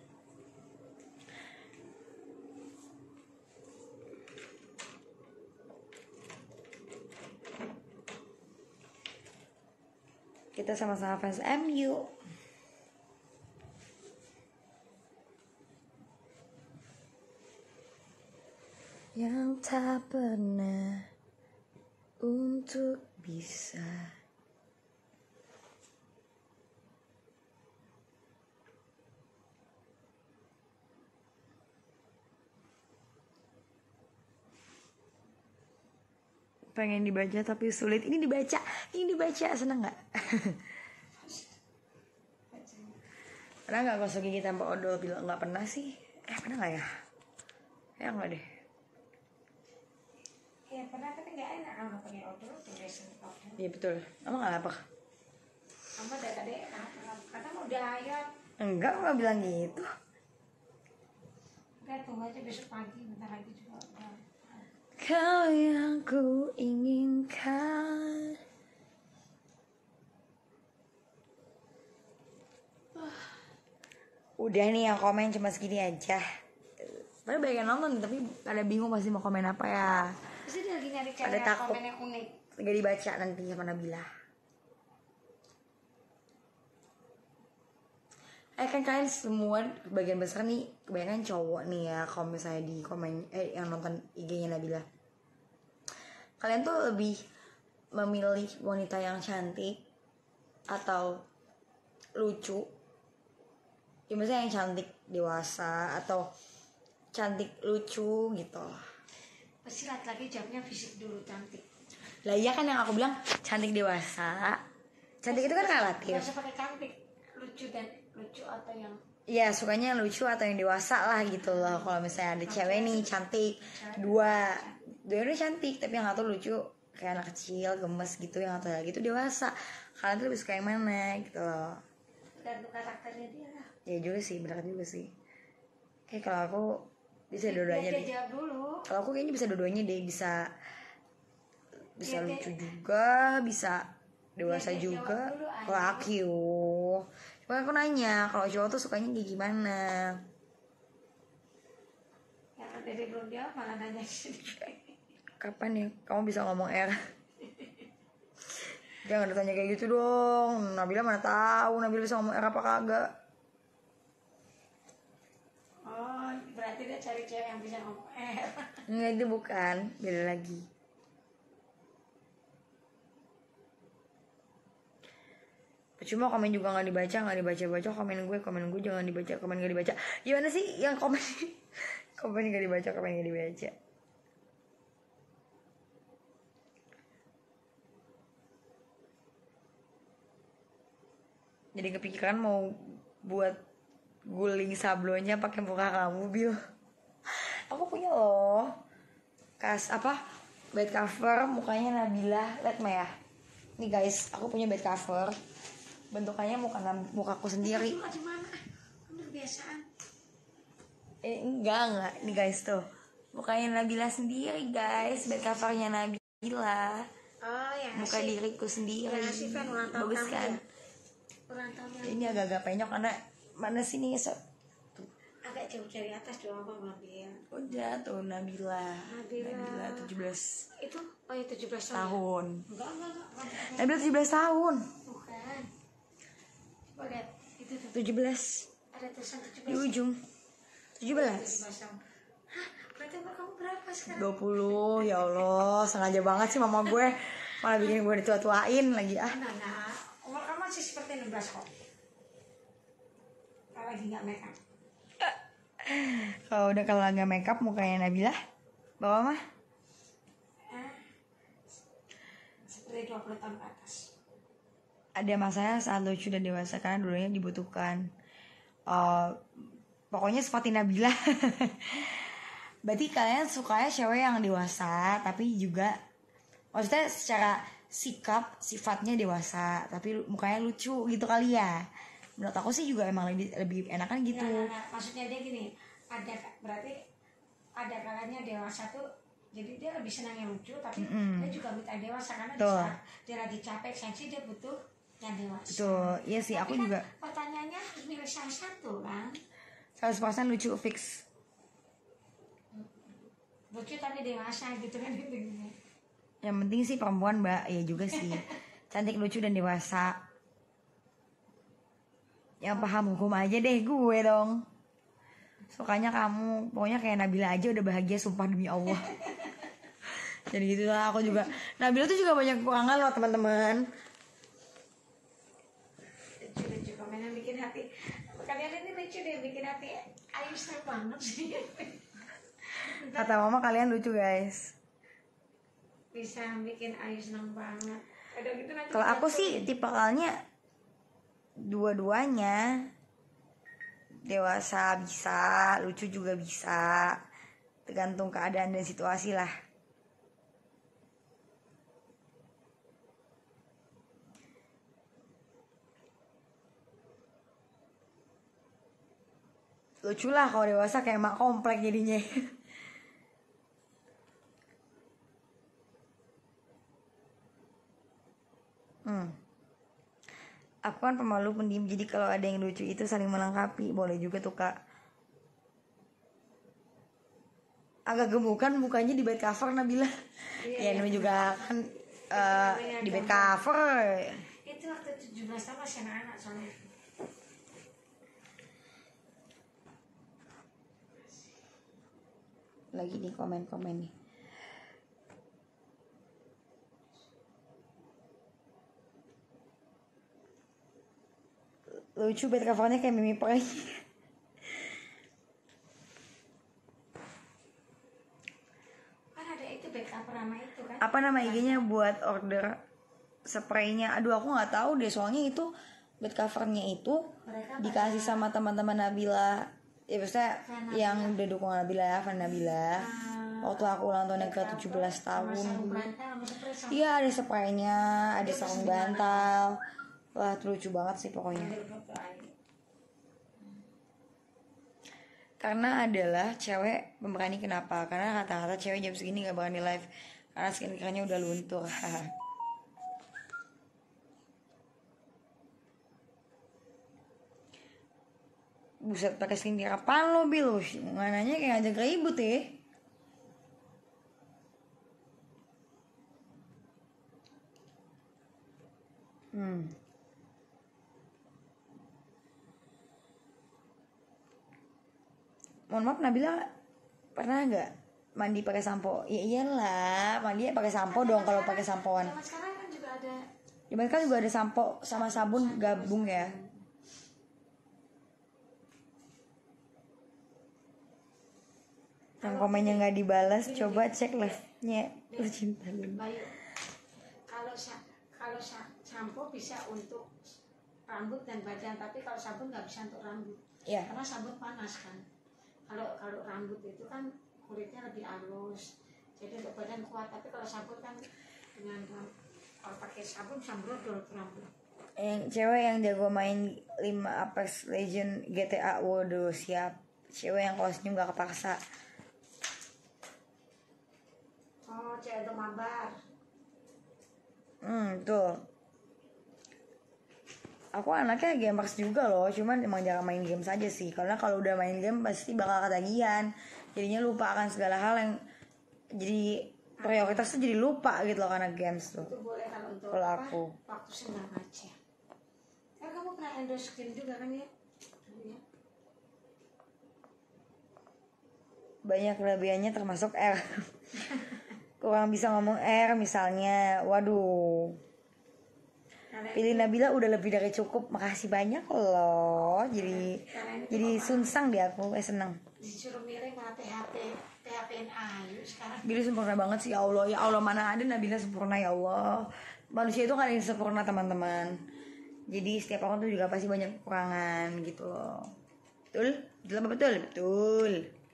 Kita sama-sama fans M U. Yang tak pernah untuk bisa pengen dibaca tapi sulit. Ini dibaca, ini dibaca, seneng nggak? Pernah nggak gosok gigi tanpa odol? Bilang nggak pernah sih. Eh pernah nggak ya? Ya nggak deh. Ya pernah tapi nggak enak kalau pakai odol tuh biasanya odol. Iya betul. Emang nggak lapar? Sama ada dek, kata mau diayat. Enggak, nggak bilang gitu. Enggak, tunggu aja besok pagi, bentar lagi juga udah. Kau yang ku inginkan. Udah nih yang komen cuma segini aja. Padahal banyak yang nonton tapi pada bingung pasti mau komen apa ya. Pasti dia lagi nyari Ada cara takut. komen yang unik. Gak dibaca nanti sama Nabila. Eh kan kalian semua bagian besar nih kebanyakan cowok nih ya. Kalau misalnya di komen eh yang nonton I G-nya Nabila, kalian tuh lebih memilih wanita yang cantik atau lucu? Ya misalnya yang cantik dewasa atau cantik lucu gitu. Pasti laki-laki jawabnya fisik dulu, cantik. Lah iya kan yang aku bilang cantik dewasa. Cantik itu kan relatif. Gak usah pakai cantik, lucu dan lucu atau yang Iya sukanya yang lucu atau yang dewasa lah gitu loh. Kalau misalnya ada cewek nih cantik dua, dua itu cantik tapi yang satu lucu kayak anak kecil gemes gitu, yang satu lagi itu dewasa. Kalian tuh lebih suka yang mana gitu loh? tergantung karakternya dia lah. Ya juga sih, benar juga sih. Kayak kalau aku bisa dua-duanya Dia deh. jawab dulu. Kalau aku kayaknya bisa dua-duanya deh, bisa bisa Biar dia- lucu juga, bisa dewasa Biar dia juga. jawab dulu, Ayu. Kalau aku, cuma aku nanya kalau cowok tuh sukanya kayak gimana? Yang dari belum jawab malah nanya sini. Kapan nih kamu bisa ngomong R? Jangan ditanya kayak gitu dong. Nabila mana tahu Nabila bisa ngomong R apa kagak? Oh, berarti dia cari cewek yang bisa ngomong eh. Enggak, itu bukan, beda lagi. Percuma komen juga nggak dibaca, nggak dibaca baca komen gue, komen gue jangan dibaca, komen nggak dibaca. Gimana sih yang komen? Komen nggak dibaca, komen nggak dibaca. Jadi kepikiran mau buat guling sablonnya pakai muka kamu, Bil. Aku punya loh kas apa bed cover mukanya Nabila. Lihat Maya. Nih guys, aku punya bed cover bentukannya muka mukaku sendiri. Itu di mana? Udah kebiasaan. Eh enggak enggak ini guys tuh mukanya Nabila sendiri guys, bed covernya Nabila. Oh ya. Muka si, diriku sendiri. Ya, si Fan ulang tahun bagus kamu kan? Ya? Ulang tahunnya. Ini agak-agak penyok karena mana sini so. Agak jauh dari atas doang Bang Nabila. Udah tuh Nabila. Nabila. Nabila tujuh belas Itu oh ya tujuh belas tahun. tahun. Enggak enggak enggak. Nabila tujuh belas tahun. Bukan. Coba lihat itu tuh. tujuh belas Ada tulisan tujuh di belas. ujung. tujuh belas. tujuh belas tahun. Hah, berarti umur kamu berapa sekarang? dua puluh. Ya Allah, sengaja banget sih mama gue. Malah bikin gue ditua-tuain lagi ah. Nah, nah, umur kamu masih seperti enam belas kok. Kalau lagi nggak make up. Kalau udah kalau nggak make up mukanya Nabila, bawa mah? Eh, seperti dua puluh tahun ke atas. Ada masanya saat lucu dan dewasa karena dulunya dibutuhkan. Uh, pokoknya seperti Nabila. Berarti kalian sukanya cewek yang dewasa tapi juga maksudnya secara sikap sifatnya dewasa tapi mukanya lucu gitu kali ya. Menurut aku sih juga emang lebih lebih enakan gitu. Ya, nah, nah, maksudnya dia gini, ada berarti ada kalanya dewasa tuh jadi dia lebih senang yang lucu tapi Mm-mm. dia juga minta dewasa karena di Tuh. saat dia lagi capek sensi dia butuh yang dewasa. Tuh, iya sih Tapi aku kan juga pertanyaannya harus milih salah satu kan. seratus persen lucu fix. Lucu tapi dewasa gitu kan. Yang penting sih perempuan mbak, ya juga sih. Cantik, lucu dan dewasa. Yang paham hukum aja deh gue dong. Sukanya kamu, pokoknya kayak Nabila aja udah bahagia sumpah demi Allah. Jadi gitu lah aku juga. Nabila tuh juga banyak kekurangan loh teman-teman. Lucu-lucu komen yang bikin hati. Kalian ini lucu deh bikin hati. Ayu senang banget sih. Kata mama kalian lucu guys. Bisa bikin Ayu senang banget. Ada gitu nanti. Kalau aku sih tipikalnya dua-duanya. Dewasa bisa, lucu juga bisa. Tergantung keadaan dan situasi lah. Lucu lah kalau dewasa kayak mak komplek jadinya. hmm. Aku kan pemalu pendiam, jadi kalau ada yang lucu itu saling melengkapi. Boleh juga tuh kak. Agak gemukan mukanya di bed cover Nabila. Iya, Ya namanya iya. juga kan uh, di bed cover. Itu waktu tujuh belas tahun masih anak-anak soalnya. Lagi nih komen-komen nih. Lucu bed covernya kayak Mimi Pray. Kan ada itu backup sama itu kan. Apa nama I G-nya buat order spraynya? Aduh aku nggak tahu deh soalnya itu bed covernya itu Mereka dikasih sama teman-teman Nabila. Ya maksudnya Fan yang udah dukung Nabila ya, fan Nabila. Waktu aku ulang tahun yang ke tujuh belas Sama sarung tahun. bantal sama spray sama Iya ada spraynya, ada Itu sarung pesen di mana? bantal. Wah itu lucu banget sih pokoknya. ambil foto Ayu. Karena adalah cewek pemberani kenapa? Karena kata-kata cewek jam segini gak berani live karena skincare-nya udah luntur. Buset pakai skincare apaan lo Bil? Mananya kayak ngajak ribut ya. Hmm. Mohon maaf Nabila pernah nggak mandi pakai sampo? Ya iyalah, mandi pakai sampo dong kalau pakai sampoan. Zaman sekarang kan juga ada. Di kan juga ada sampo sama sabun gabung ya. Yang komennya nggak dibalas, coba cek live-nya Tercinta Luna. Bayu, kalau sa kalau sa sampo bisa untuk rambut dan badan, tapi kalau sabun nggak bisa untuk rambut. Iya. Karena sabun panas kan. Kalau kalau rambut itu kan kulitnya lebih halus, jadi untuk badan kuat. Tapi kalau sabun kan dengan ram- kalau pakai sabun bisa brodol ke rambut. Yang cewek yang jago main lima Apex Legend G T A. Waduh siap. Cewek yang kalau senyum gak kepaksa. Oh, cewek itu mabar. Hmm tuh. Aku anaknya gamers juga loh, cuman emang jarang main game saja sih. Karena kalau udah main game pasti bakal ketagihan. Jadinya lupa akan segala hal yang jadi prioritas tuh jadi lupa gitu loh karena games tuh. Itu boleh kalau untuk Kalau apa? aku. Waktu senang aja. Eh kamu pernah endorse skin juga kan ya? Iya. Banyak kelebihannya termasuk R. Kurang bisa ngomong R misalnya. Waduh. Pilih Nabila udah lebih dari cukup. Makasih banyak loh. Jadi jadi sunsang di aku. Eh seneng. Disuruh milih malah P H P P H P-in Ayu sekarang. Bila sempurna banget sih ya Allah. Ya Allah mana ada Nabila sempurna ya Allah. Manusia itu kan ada yang sempurna teman-teman. Jadi setiap orang tuh juga pasti banyak kekurangan gitu loh. Betul? Betul apa betul? Betul.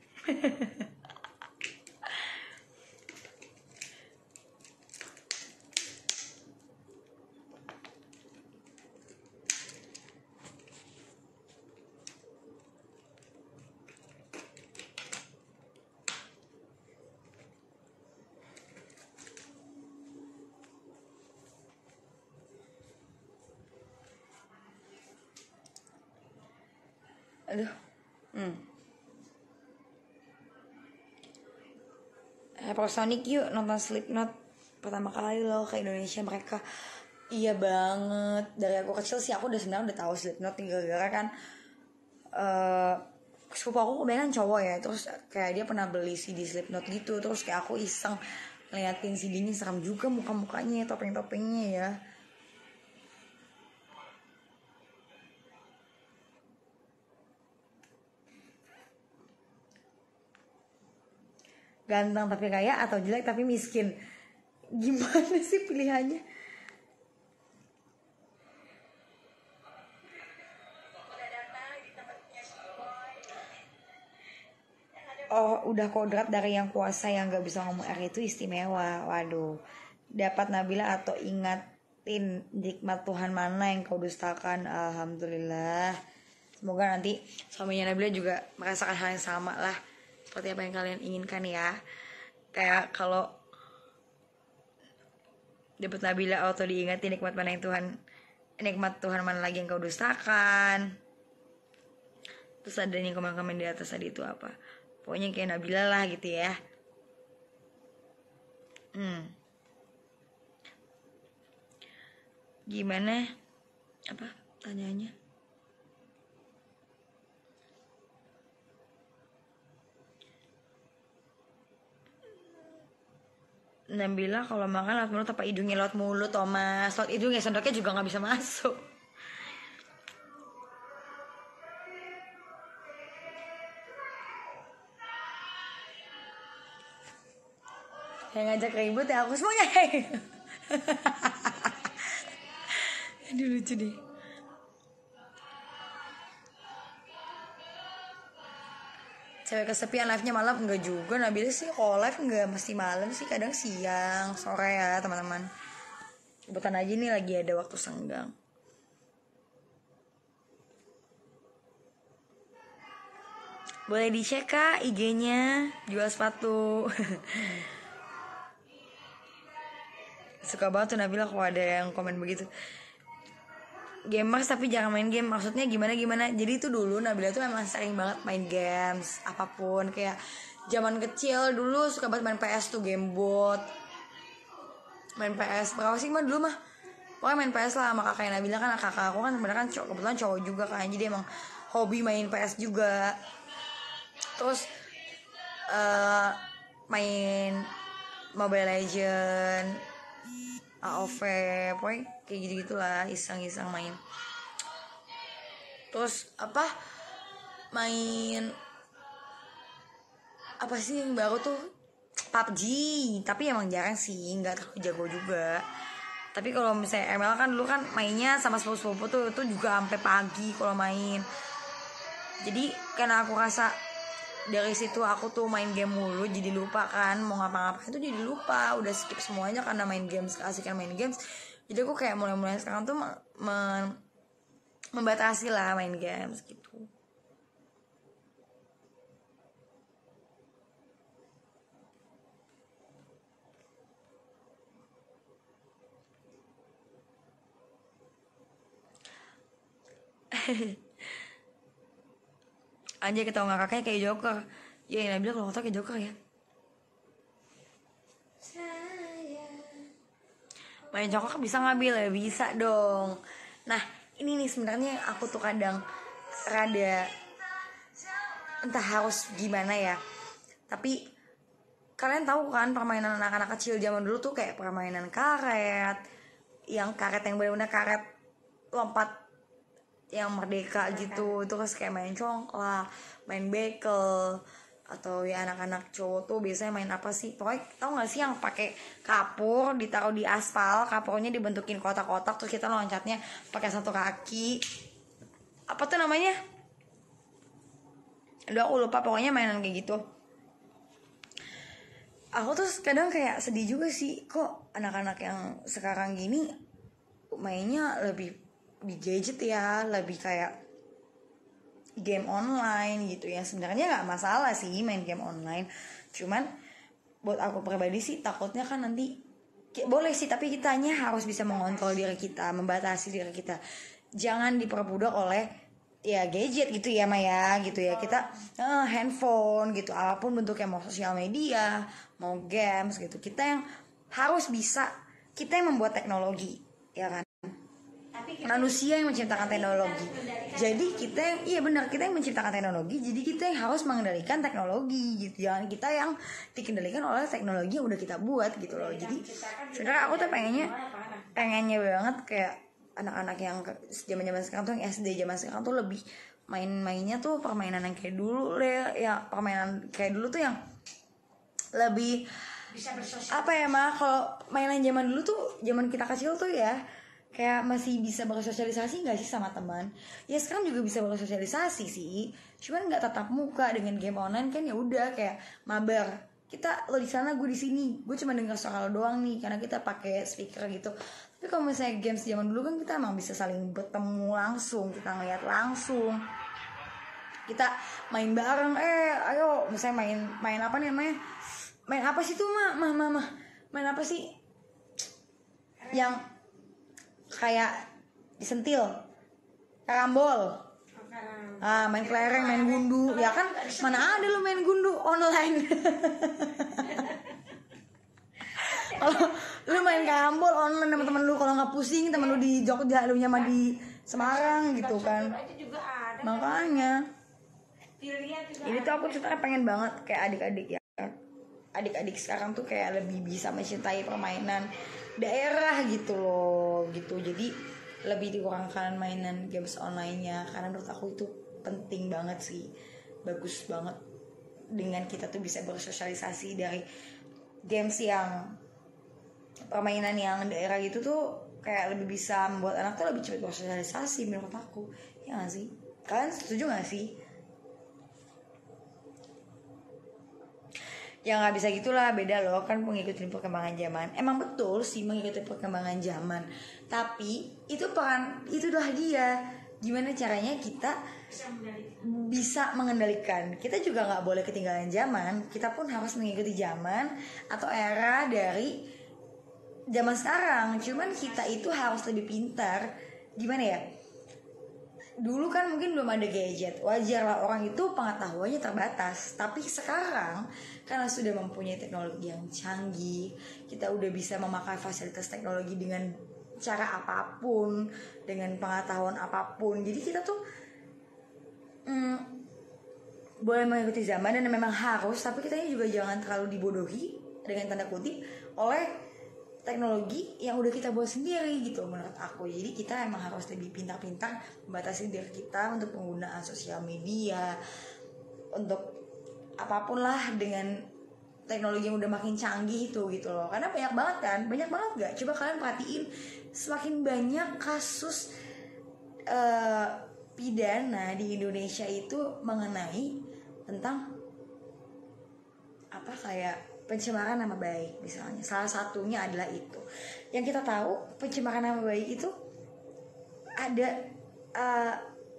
Aduh. Hmm. Hypersonic yuk nonton Slipknot pertama kali loh ke Indonesia mereka. Iya banget. Dari aku kecil sih aku udah sebenarnya udah tahu Slipknot tinggal gara kan uh, sepupu aku kebanyakan cowok ya. Terus kayak dia pernah beli C D Slipknot gitu. Terus kayak aku iseng ngeliatin C D-nya, seram juga muka-mukanya, topeng-topengnya ya. Ganteng tapi kaya atau jelek tapi miskin? Gimana sih pilihannya? Oh udah kodrat dari yang kuasa yang gak bisa ngomong R itu istimewa. Waduh. Dapat Nabila atau ingatin nikmat Tuhan mana yang kau dustakan. Alhamdulillah. Semoga nanti suaminya Nabila juga merasakan hal yang sama lah seperti apa yang kalian inginkan ya. Kayak kalau dapat Nabila atau diingati nikmat mana yang Tuhan, nikmat Tuhan mana lagi yang kau dustakan. Terus ada nih komen-komen di atas tadi itu apa? Pokoknya kayak Nabila lah gitu ya. Hmm. Gimana? Apa tanyanya? Nabila kalau makan lewat mulut apa hidungnya lewat mulut Thomas? Lewat hidungnya, sendoknya juga gak bisa masuk. Yang ngajak ribut ya aku semuanya. Aduh lucu deh. Cewek kesepian live-nya malam enggak juga. Nabila sih kalau live enggak mesti malam sih, kadang siang, sore ya teman-teman. Kebetulan aja nih lagi ada waktu senggang. Boleh dicek kak I G-nya, jual sepatu. Suka banget tuh Nabila kalau ada yang komen begitu. Gamers tapi jangan main game. Maksudnya gimana gimana. Jadi itu dulu Nabila tuh emang sering banget main games apapun. Kayak zaman kecil dulu suka banget main P S tuh, game bot. Main P S berapa sih mah dulu mah. Pokoknya main P S lah sama kakaknya Nabila kan. Kakak aku kan beneran cowok, kebetulan cowok juga kan. Jadi emang hobi main P S juga. Terus uh, main Mobile Legend, A O V, pokoknya kayak gitu-gitulah, iseng-iseng main. Terus apa main apa sih yang baru tuh, P U B G, tapi emang jarang sih, nggak terlalu jago juga. Tapi kalau misalnya M L kan dulu kan mainnya sama sepupu-sepupu tuh itu juga sampai pagi kalau main. Jadi karena aku rasa dari situ aku tuh main game mulu, jadi lupa kan mau ngapa-ngapain tuh, jadi lupa, udah skip semuanya karena main games, keasikan main games. Jadi aku kayak mulai-mulai sekarang tuh me- me- membatasi lah main games gitu. Anjay ketawa ngakaknya kayak Joker. Ya Nabila kalau ngotot kayak Joker ya. Main Joker bisa ngambil ya? Bisa dong. Nah ini nih sebenarnya aku tuh kadang rada entah harus gimana ya. Tapi kalian tahu kan permainan anak-anak kecil zaman dulu tuh kayak permainan karet, yang karet yang benar-benar karet lompat yang merdeka gitu, terus kayak main congklak, main bekel, atau ya anak-anak cowok tuh biasanya main apa sih? Pokoknya tau gak sih yang pakai kapur ditaruh di aspal, kapurnya dibentukin kotak-kotak terus kita loncatnya pakai satu kaki. Apa tuh namanya? Udah aku lupa, pokoknya mainan kayak gitu. Aku tuh kadang kayak sedih juga sih, kok anak-anak yang sekarang gini mainnya lebih di gadget ya, lebih kayak game online gitu ya. Sebenarnya nggak masalah sih main game online, cuman buat aku pribadi sih takutnya kan nanti boleh sih, tapi kitanya harus bisa mengontrol diri kita, membatasi diri kita, jangan diperbudak oleh ya gadget gitu ya Maya gitu ya. Kita eh, handphone gitu, apapun bentuknya, mau sosial media, mau games gitu, kita yang harus bisa, kita yang membuat teknologi ya kan, manusia yang menciptakan teknologi. Jadi kita yang iya benar, kita yang menciptakan teknologi. Jadi kita yang harus mengendalikan teknologi gitu. Jangan kita yang dikendalikan oleh teknologi yang udah kita buat gitu loh. Jadi sebenarnya aku tuh pengennya pengennya banget kayak anak-anak yang zaman-zaman sekarang tuh, yang S D zaman sekarang tuh lebih main-mainnya tuh permainan yang kayak dulu deh. Ya permainan kayak dulu tuh yang lebih bisa bersosialisasi. Apa ya mah, kalau mainan zaman dulu tuh, zaman kita kecil tuh ya kayak masih bisa bersosialisasi nggak sih sama teman? Ya sekarang juga bisa bersosialisasi sih, cuman nggak tatap muka. Dengan game online kan ya udah kayak mabar, kita lo di sana gue di sini, gue cuma dengar suara lo doang nih karena kita pakai speaker gitu. Tapi kalau misalnya games zaman dulu kan kita emang bisa saling bertemu langsung, kita ngeliat langsung, kita main bareng. Eh ayo misalnya main main apa nih namanya, main apa sih tuh mah mah mah mah main apa sih yang kayak disentil, karambol, ah main kelereng, main gundu ya kan. Mana ada lu main gundu online. Kalau lu main karambol online sama temen lu, kalau nggak pusing temen lu di Jogja, lu nyama di Semarang gitu kan. Makanya ini tuh aku ceritanya pengen banget kayak adik-adik ya, adik-adik sekarang tuh kayak lebih bisa mencintai permainan daerah gitu loh gitu. Jadi lebih dikurangkan mainan games online-nya, karena menurut aku itu penting banget sih, bagus banget dengan kita tuh bisa bersosialisasi dari games yang permainan yang daerah gitu tuh, kayak lebih bisa membuat anak tuh lebih cepat bersosialisasi menurut aku. Ya gak sih? Kalian setuju gak sih? Ya nggak bisa gitulah, beda loh kan mengikuti perkembangan zaman. Emang betul sih mengikuti perkembangan zaman, tapi itu peran, itulah dia gimana caranya kita bisa mengendalikan. Kita juga nggak boleh ketinggalan zaman, kita pun harus mengikuti zaman atau era dari zaman sekarang. Cuman kita itu harus lebih pintar, gimana ya, dulu kan mungkin belum ada gadget, wajar lah orang itu pengetahuannya terbatas. Tapi sekarang karena sudah mempunyai teknologi yang canggih, kita udah bisa memakai fasilitas teknologi dengan cara apapun, dengan pengetahuan apapun. Jadi kita tuh hmm, boleh mengikuti zaman dan memang harus, tapi kita juga jangan terlalu dibodohi dengan tanda kutip oleh teknologi yang udah kita buat sendiri gitu menurut aku. Jadi kita emang harus lebih pintar-pintar membatasi diri kita untuk penggunaan sosial media, untuk apapun lah dengan teknologi yang udah makin canggih itu gitu loh. Karena banyak banget kan, banyak banget gak? Coba kalian perhatiin, semakin banyak kasus uh, pidana di Indonesia itu mengenai tentang apa, kayak pencemaran nama baik misalnya. Salah satunya adalah itu. Yang kita tahu pencemaran nama baik itu ada uh,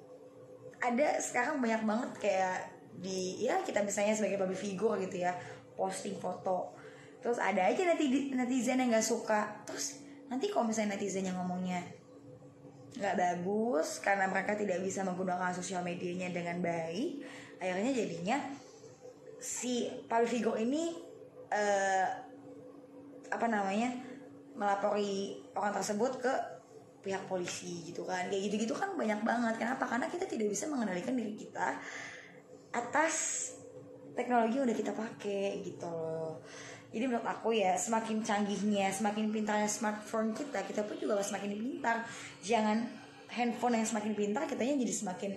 ada sekarang banyak banget kayak di ya kita misalnya sebagai public figure gitu ya, posting foto. Terus ada aja netizen yang nggak suka. Terus nanti kalau misalnya netizen yang ngomongnya nggak bagus karena mereka tidak bisa menggunakan sosial medianya dengan baik, akhirnya jadinya si public figure ini uh, apa namanya melapori orang tersebut ke pihak polisi gitu kan. Kayak gitu-gitu kan banyak banget. Kenapa? Karena kita tidak bisa mengendalikan diri kita atas teknologi yang udah kita pakai gitu loh. Jadi menurut aku ya, semakin canggihnya, semakin pintarnya smartphone kita, kita pun juga semakin pintar. Jangan handphone yang semakin pintar, kitanya jadi semakin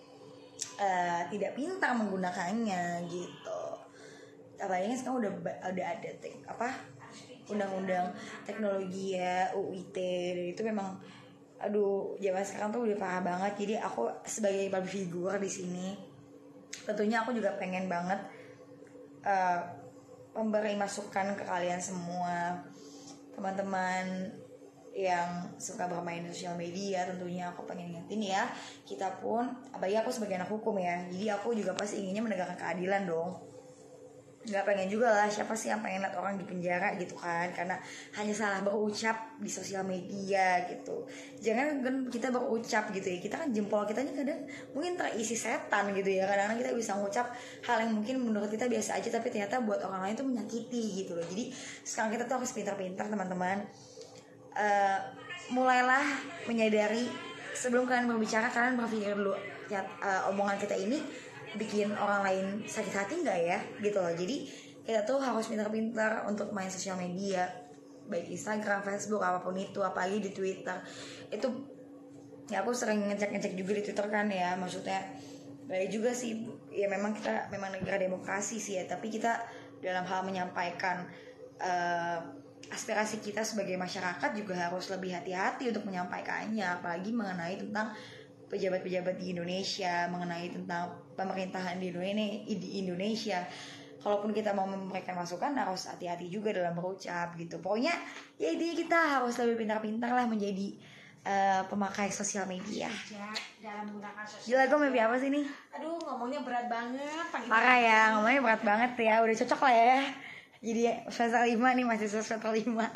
uh, tidak pintar menggunakannya gitu. Apalagi kan sekarang udah udah ada tek, apa undang-undang teknologi ya, U I T, itu memang aduh zaman sekarang tuh udah parah banget. Jadi aku sebagai public figure di sini, tentunya aku juga pengen banget uh, memberi masukan ke kalian semua, teman-teman yang suka bermain di sosial media. Tentunya aku pengen ingetin ya, kita pun, apalagi aku sebagai anak hukum ya, jadi aku juga pasti inginnya menegakkan keadilan dong. Gak pengen juga lah, siapa sih yang pengen lihat orang di penjara gitu kan, karena hanya salah berucap di sosial media gitu. Jangan kan kita berucap gitu ya, kita kan jempol kitanya kadang mungkin terisi setan gitu ya. Kadang-kadang kita bisa mengucap hal yang mungkin menurut kita biasa aja, tapi ternyata buat orang lain itu menyakiti gitu loh. Jadi sekarang kita tuh harus pintar-pintar teman-teman, uh, mulailah menyadari sebelum kalian berbicara, kalian berpikir dulu ya, uh, omongan kita ini bikin orang lain sakit hati nggak ya gitu loh. Jadi kita tuh harus pintar-pintar untuk main sosial media, baik Instagram, Facebook, apapun itu, apalagi di Twitter. Itu ya aku sering ngecek-ngecek juga di Twitter kan ya, maksudnya baik juga sih ya, memang kita memang negara demokrasi sih ya, tapi kita dalam hal menyampaikan uh, aspirasi kita sebagai masyarakat juga harus lebih hati-hati untuk menyampaikannya, apalagi mengenai tentang pejabat-pejabat di Indonesia, mengenai tentang pemerintahan di Indonesia. Kalaupun kita mau memberikan masukan, harus hati-hati juga dalam berucap gitu. Pokoknya ya intinya kita harus lebih pintar-pintar lah menjadi uh, pemakai sosial media. Dalam menggunakan sosial. Gila, gue mimpi apa sih nih? Aduh, ngomongnya berat banget. Parah ya, ngomongnya berat banget ya. Udah cocok lah ya. Jadi semester lima nih, masih semester lima.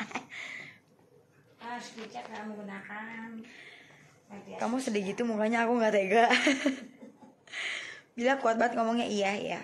Harus bijak dalam menggunakan. Kamu sedih gitu mukanya, aku gak tega. Bila kuat banget ngomongnya, iya iya.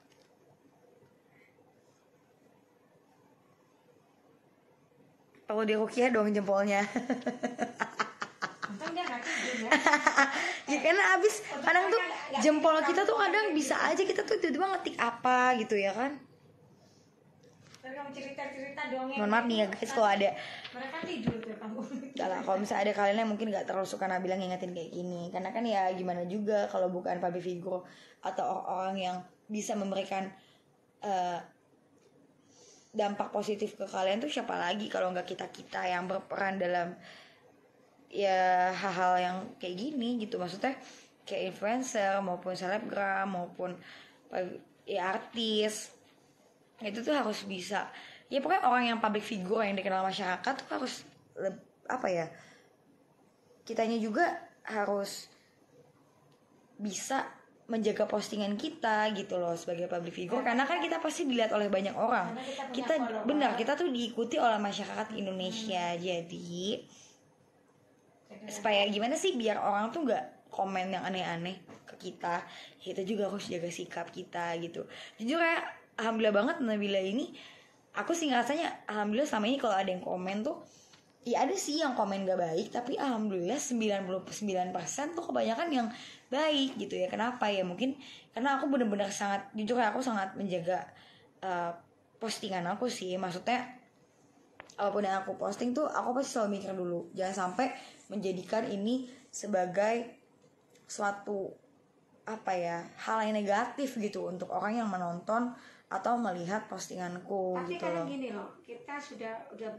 Perlu dirukiah dong jempolnya. Untung dia gak tidur ya. Ya karena abis kadang tuh jempol kita tuh kadang bisa aja kita tuh tiba-tiba ngetik apa gitu ya kan. Kamu cerita-cerita dong ya. Mohon maaf nih ya guys kalau ada. Mereka tidur tuh kamu. Gak lah, kalau misalnya ada kalian yang mungkin gak terlalu suka Nabila ngingetin kayak gini, karena kan ya gimana juga kalau bukan public figure atau orang yang bisa memberikan uh, dampak positif ke kalian tuh siapa lagi kalau nggak kita kita yang berperan dalam ya hal-hal yang kayak gini gitu. Maksudnya kayak influencer maupun selebgram maupun ya artis, itu tuh harus bisa ya, pokoknya orang yang public figure yang dikenal masyarakat tuh harus apa ya, kitanya juga harus bisa menjaga postingan kita gitu loh sebagai public figure, karena kan kita pasti dilihat oleh banyak orang. Kita, kita benar kita tuh diikuti oleh masyarakat Indonesia. hmm. Jadi supaya gimana sih biar orang tuh nggak komen yang aneh-aneh ke kita, kita juga harus jaga sikap kita gitu. Jujur ya, alhamdulillah banget Nabila ini, aku sih ngerasanya alhamdulillah selama ini kalau ada yang komen tuh ya ada sih yang komen gak baik, tapi alhamdulillah sembilan puluh sembilan persen tuh kebanyakan yang baik gitu ya. Kenapa ya? Mungkin karena aku benar-benar sangat, jujur ya aku sangat menjaga uh, postingan aku sih. Maksudnya apapun yang aku posting tuh aku pasti selalu mikir dulu, jangan sampai menjadikan ini sebagai suatu apa ya, hal yang negatif gitu untuk orang yang menonton atau melihat postinganku. tapi gitu kadang loh. gini loh, kita sudah udah bag,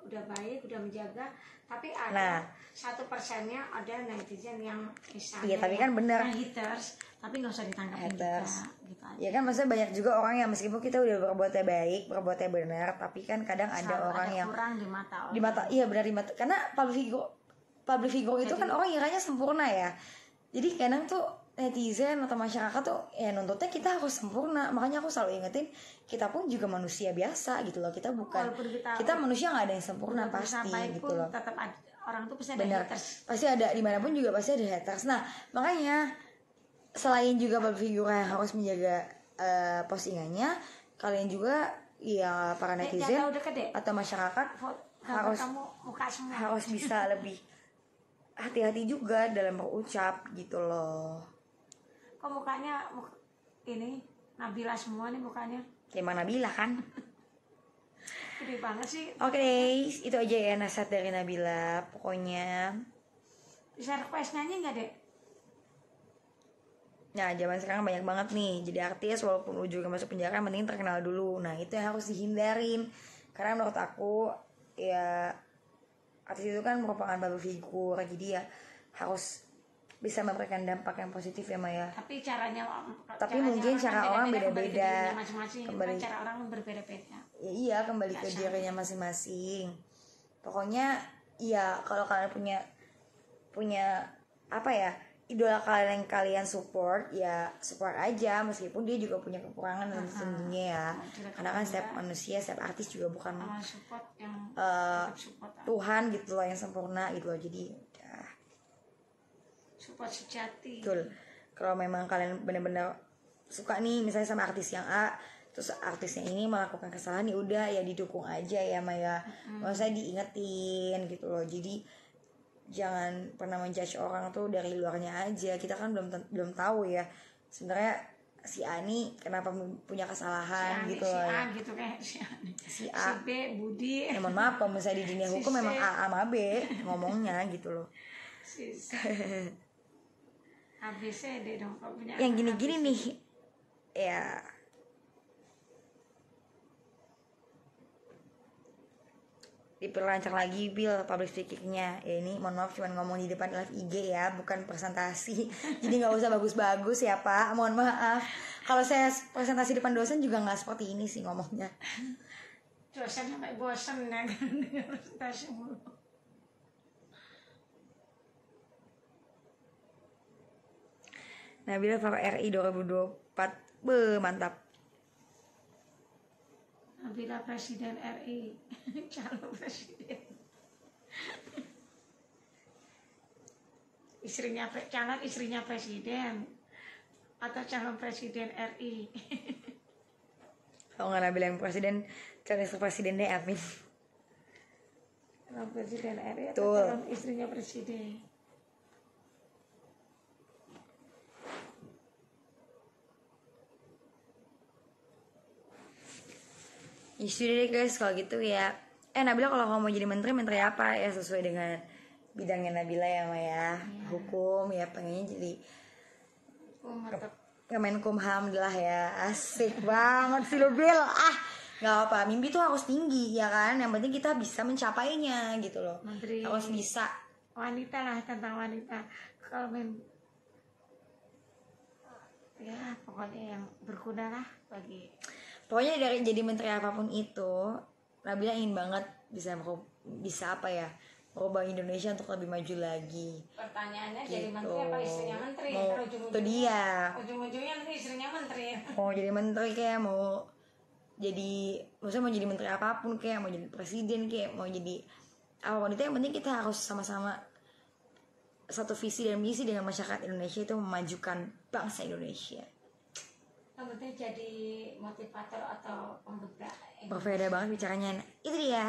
udah baik, udah menjaga, tapi ada Nah. satu persennya ada netizen yang misalnya Iya, tapi kan bener. yang haters, tapi nggak usah ditangkapin Haters. juga, gitu aja. Ya kan maksudnya banyak juga orang yang meskipun kita udah berbuatnya baik, berbuatnya benar, tapi kan kadang ada Selalu orang ada yang kurang di mata orang. di mata iya benar di mata karena public figure public figure itu kan orang kiranya sempurna ya. Jadi kadang tuh netizen atau masyarakat tuh ya nuntutnya kita harus sempurna. Makanya aku selalu ingetin kita pun juga manusia biasa gitu loh. Kita bukan Walaupun kita, kita manusia nggak ada yang sempurna Walaupun pasti sampai gitu pun loh. tetap ada, orang tuh pasti ada Benar, haters. pasti ada dimanapun juga pasti ada haters. Nah makanya selain juga public figure yang harus menjaga uh, postingannya, kalian juga ya para Eh, netizen jangan tahu deket deh. atau masyarakat Fo- gambar harus kamu muka semua. harus bisa lebih hati-hati juga dalam berucap gitu loh. Kok mukanya muk- ini Nabila semua nih mukanya. Kayak mana bilang kan. Gede banget sih. Oke deh, itu aja ya nasihat dari Nabila. Pokoknya Bisa request nyanyi nggak dek? nah zaman sekarang banyak banget nih jadi artis walaupun ujungnya masuk penjara mending terkenal dulu. Nah itu yang harus dihindarin. Karena menurut aku ya artis itu kan merupakan public figure, jadi ya harus bisa memberikan dampak yang positif ya Maya. Tapi caranya Tapi caranya mungkin cara kan orang kembali ke beda-beda. dirinya masing-masing. Kembali- Kan cara orang berbeda-beda. Ya, iya kembali ke Nggak sama. dirinya masing-masing. Pokoknya ya kalau kalian punya punya apa ya idola kalian yang kalian support ya support aja meskipun dia juga punya kekurangan dan tentunya ya. Tidak Karena kan setiap juga. manusia setiap artis juga bukan Sama support yang eh, support Tuhan gitu loh yang sempurna gitu loh. Jadi ya support sejati. betul. Kalau memang kalian benar-benar suka nih misalnya sama artis yang A, terus artisnya ini melakukan kesalahan ya udah ya didukung aja ya Maya. Nggak usah diingetin gitu loh. Jadi jangan pernah menjudge orang tuh dari luarnya aja. Kita kan belum ten- belum tahu ya sebenarnya si Ani kenapa punya kesalahan Si Ani, gitu si loh. A gitu kayak si Ani. Si Si A. B Budi. Ya, mohon maaf kalau misalnya di dunia Si hukum C. memang A sama B ngomongnya gitu loh. Si C. A B C D dong kalau punya. Yang anak gini-gini A B C D. nih ya diperlancar lagi Bill public speakingnya ya. Ini mohon maaf cuman ngomong di depan live I G ya bukan presentasi jadi nggak usah bagus-bagus ya Pak, mohon maaf kalau saya presentasi depan dosen juga nggak seperti ini sih ngomongnya. Dosen sampai bosan ya kan dengar presentasi mulu. Nabila Faro R I dua ribu dua puluh empat be mantap. Nabila Presiden R I calon presiden. Istrinya pre- calon istrinya presiden atau calon presiden R I. Kalau nggak Nabila yang presiden calon istri presiden deh Amin. Calon presiden R I atau Betul. calon istrinya presiden. Ya sudah deh guys kalau gitu ya. Eh Nabila kalau kamu mau jadi menteri, menteri apa ya sesuai dengan bidangnya Nabila ya Maya. Hukum ya pengennya jadi Oh, mantap. Kemenkumham lah ya. Asik banget sih lo Bil. Ah nggak apa, mimpi tuh harus tinggi ya kan. Yang penting kita bisa mencapainya gitu loh. Menteri Harus bisa. wanita lah, tentang wanita. Kalau men ya pokoknya yang berguna lah bagi. Pokoknya dari jadi menteri apapun itu, Nabila ingin banget bisa meru- bisa apa ya merubah Indonesia untuk lebih maju lagi. Pertanyaannya Gitu. jadi menteri apa istrinya menteri? Mau- Kalau itu ujung-ujungnya, dia. ujung-ujungnya nanti istrinya menteri. Mau jadi menteri kayak mau jadi maksudnya mau jadi menteri apapun kayak mau jadi presiden kayak mau jadi apapun itu yang penting kita harus sama-sama satu visi dan misi dengan masyarakat Indonesia itu memajukan bangsa Indonesia. Yang penting jadi motivator atau pembeda. Berbeda banget bicaranya. Itu dia.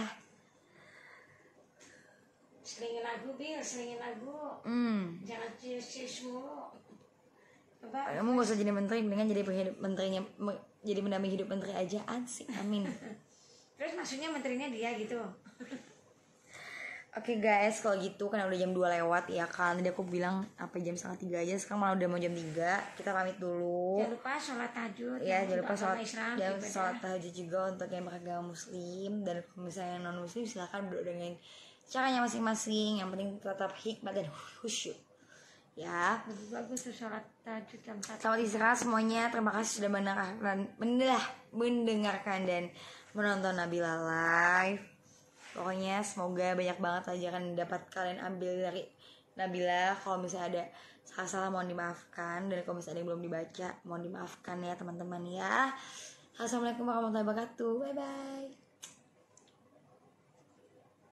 Selingin lagu bil, selingin lagu. Hmm. Jangan cius-cius mulu. Coba. Kamu gak usah jadi menteri, mendingan jadi penghidup menterinya, me- jadi mendampingi hidup menteri aja, asik, amin. Terus maksudnya menterinya dia gitu. Oke guys, kalau gitu karena udah jam dua lewat ya kan. Tadi aku bilang apa jam setengah tiga aja, sekarang malah udah mau jam tiga. Kita pamit dulu. Jangan lupa sholat tahajud. Ya, jangan lupa sholat, Islam, jangan sholat tahajud juga untuk yang beragama muslim. Dan kalau misalnya yang non muslim silahkan berdoa dengan caranya masing-masing. Yang penting tetap hikmat dan khusyuk. Ya, lebih bagus tuh sholat tahajud jam satu. selamat istirahat semuanya. Terima kasih sudah mendengarkan, mendengarkan dan menonton Nabila Live. Pokoknya semoga banyak banget pelajaran dapat kalian ambil dari Nabila. Kalau misalnya ada salah-salah mohon dimaafkan. Dan kalau misalnya ada yang belum dibaca mohon dimaafkan ya teman-teman ya. Assalamualaikum warahmatullahi wabarakatuh. Bye bye.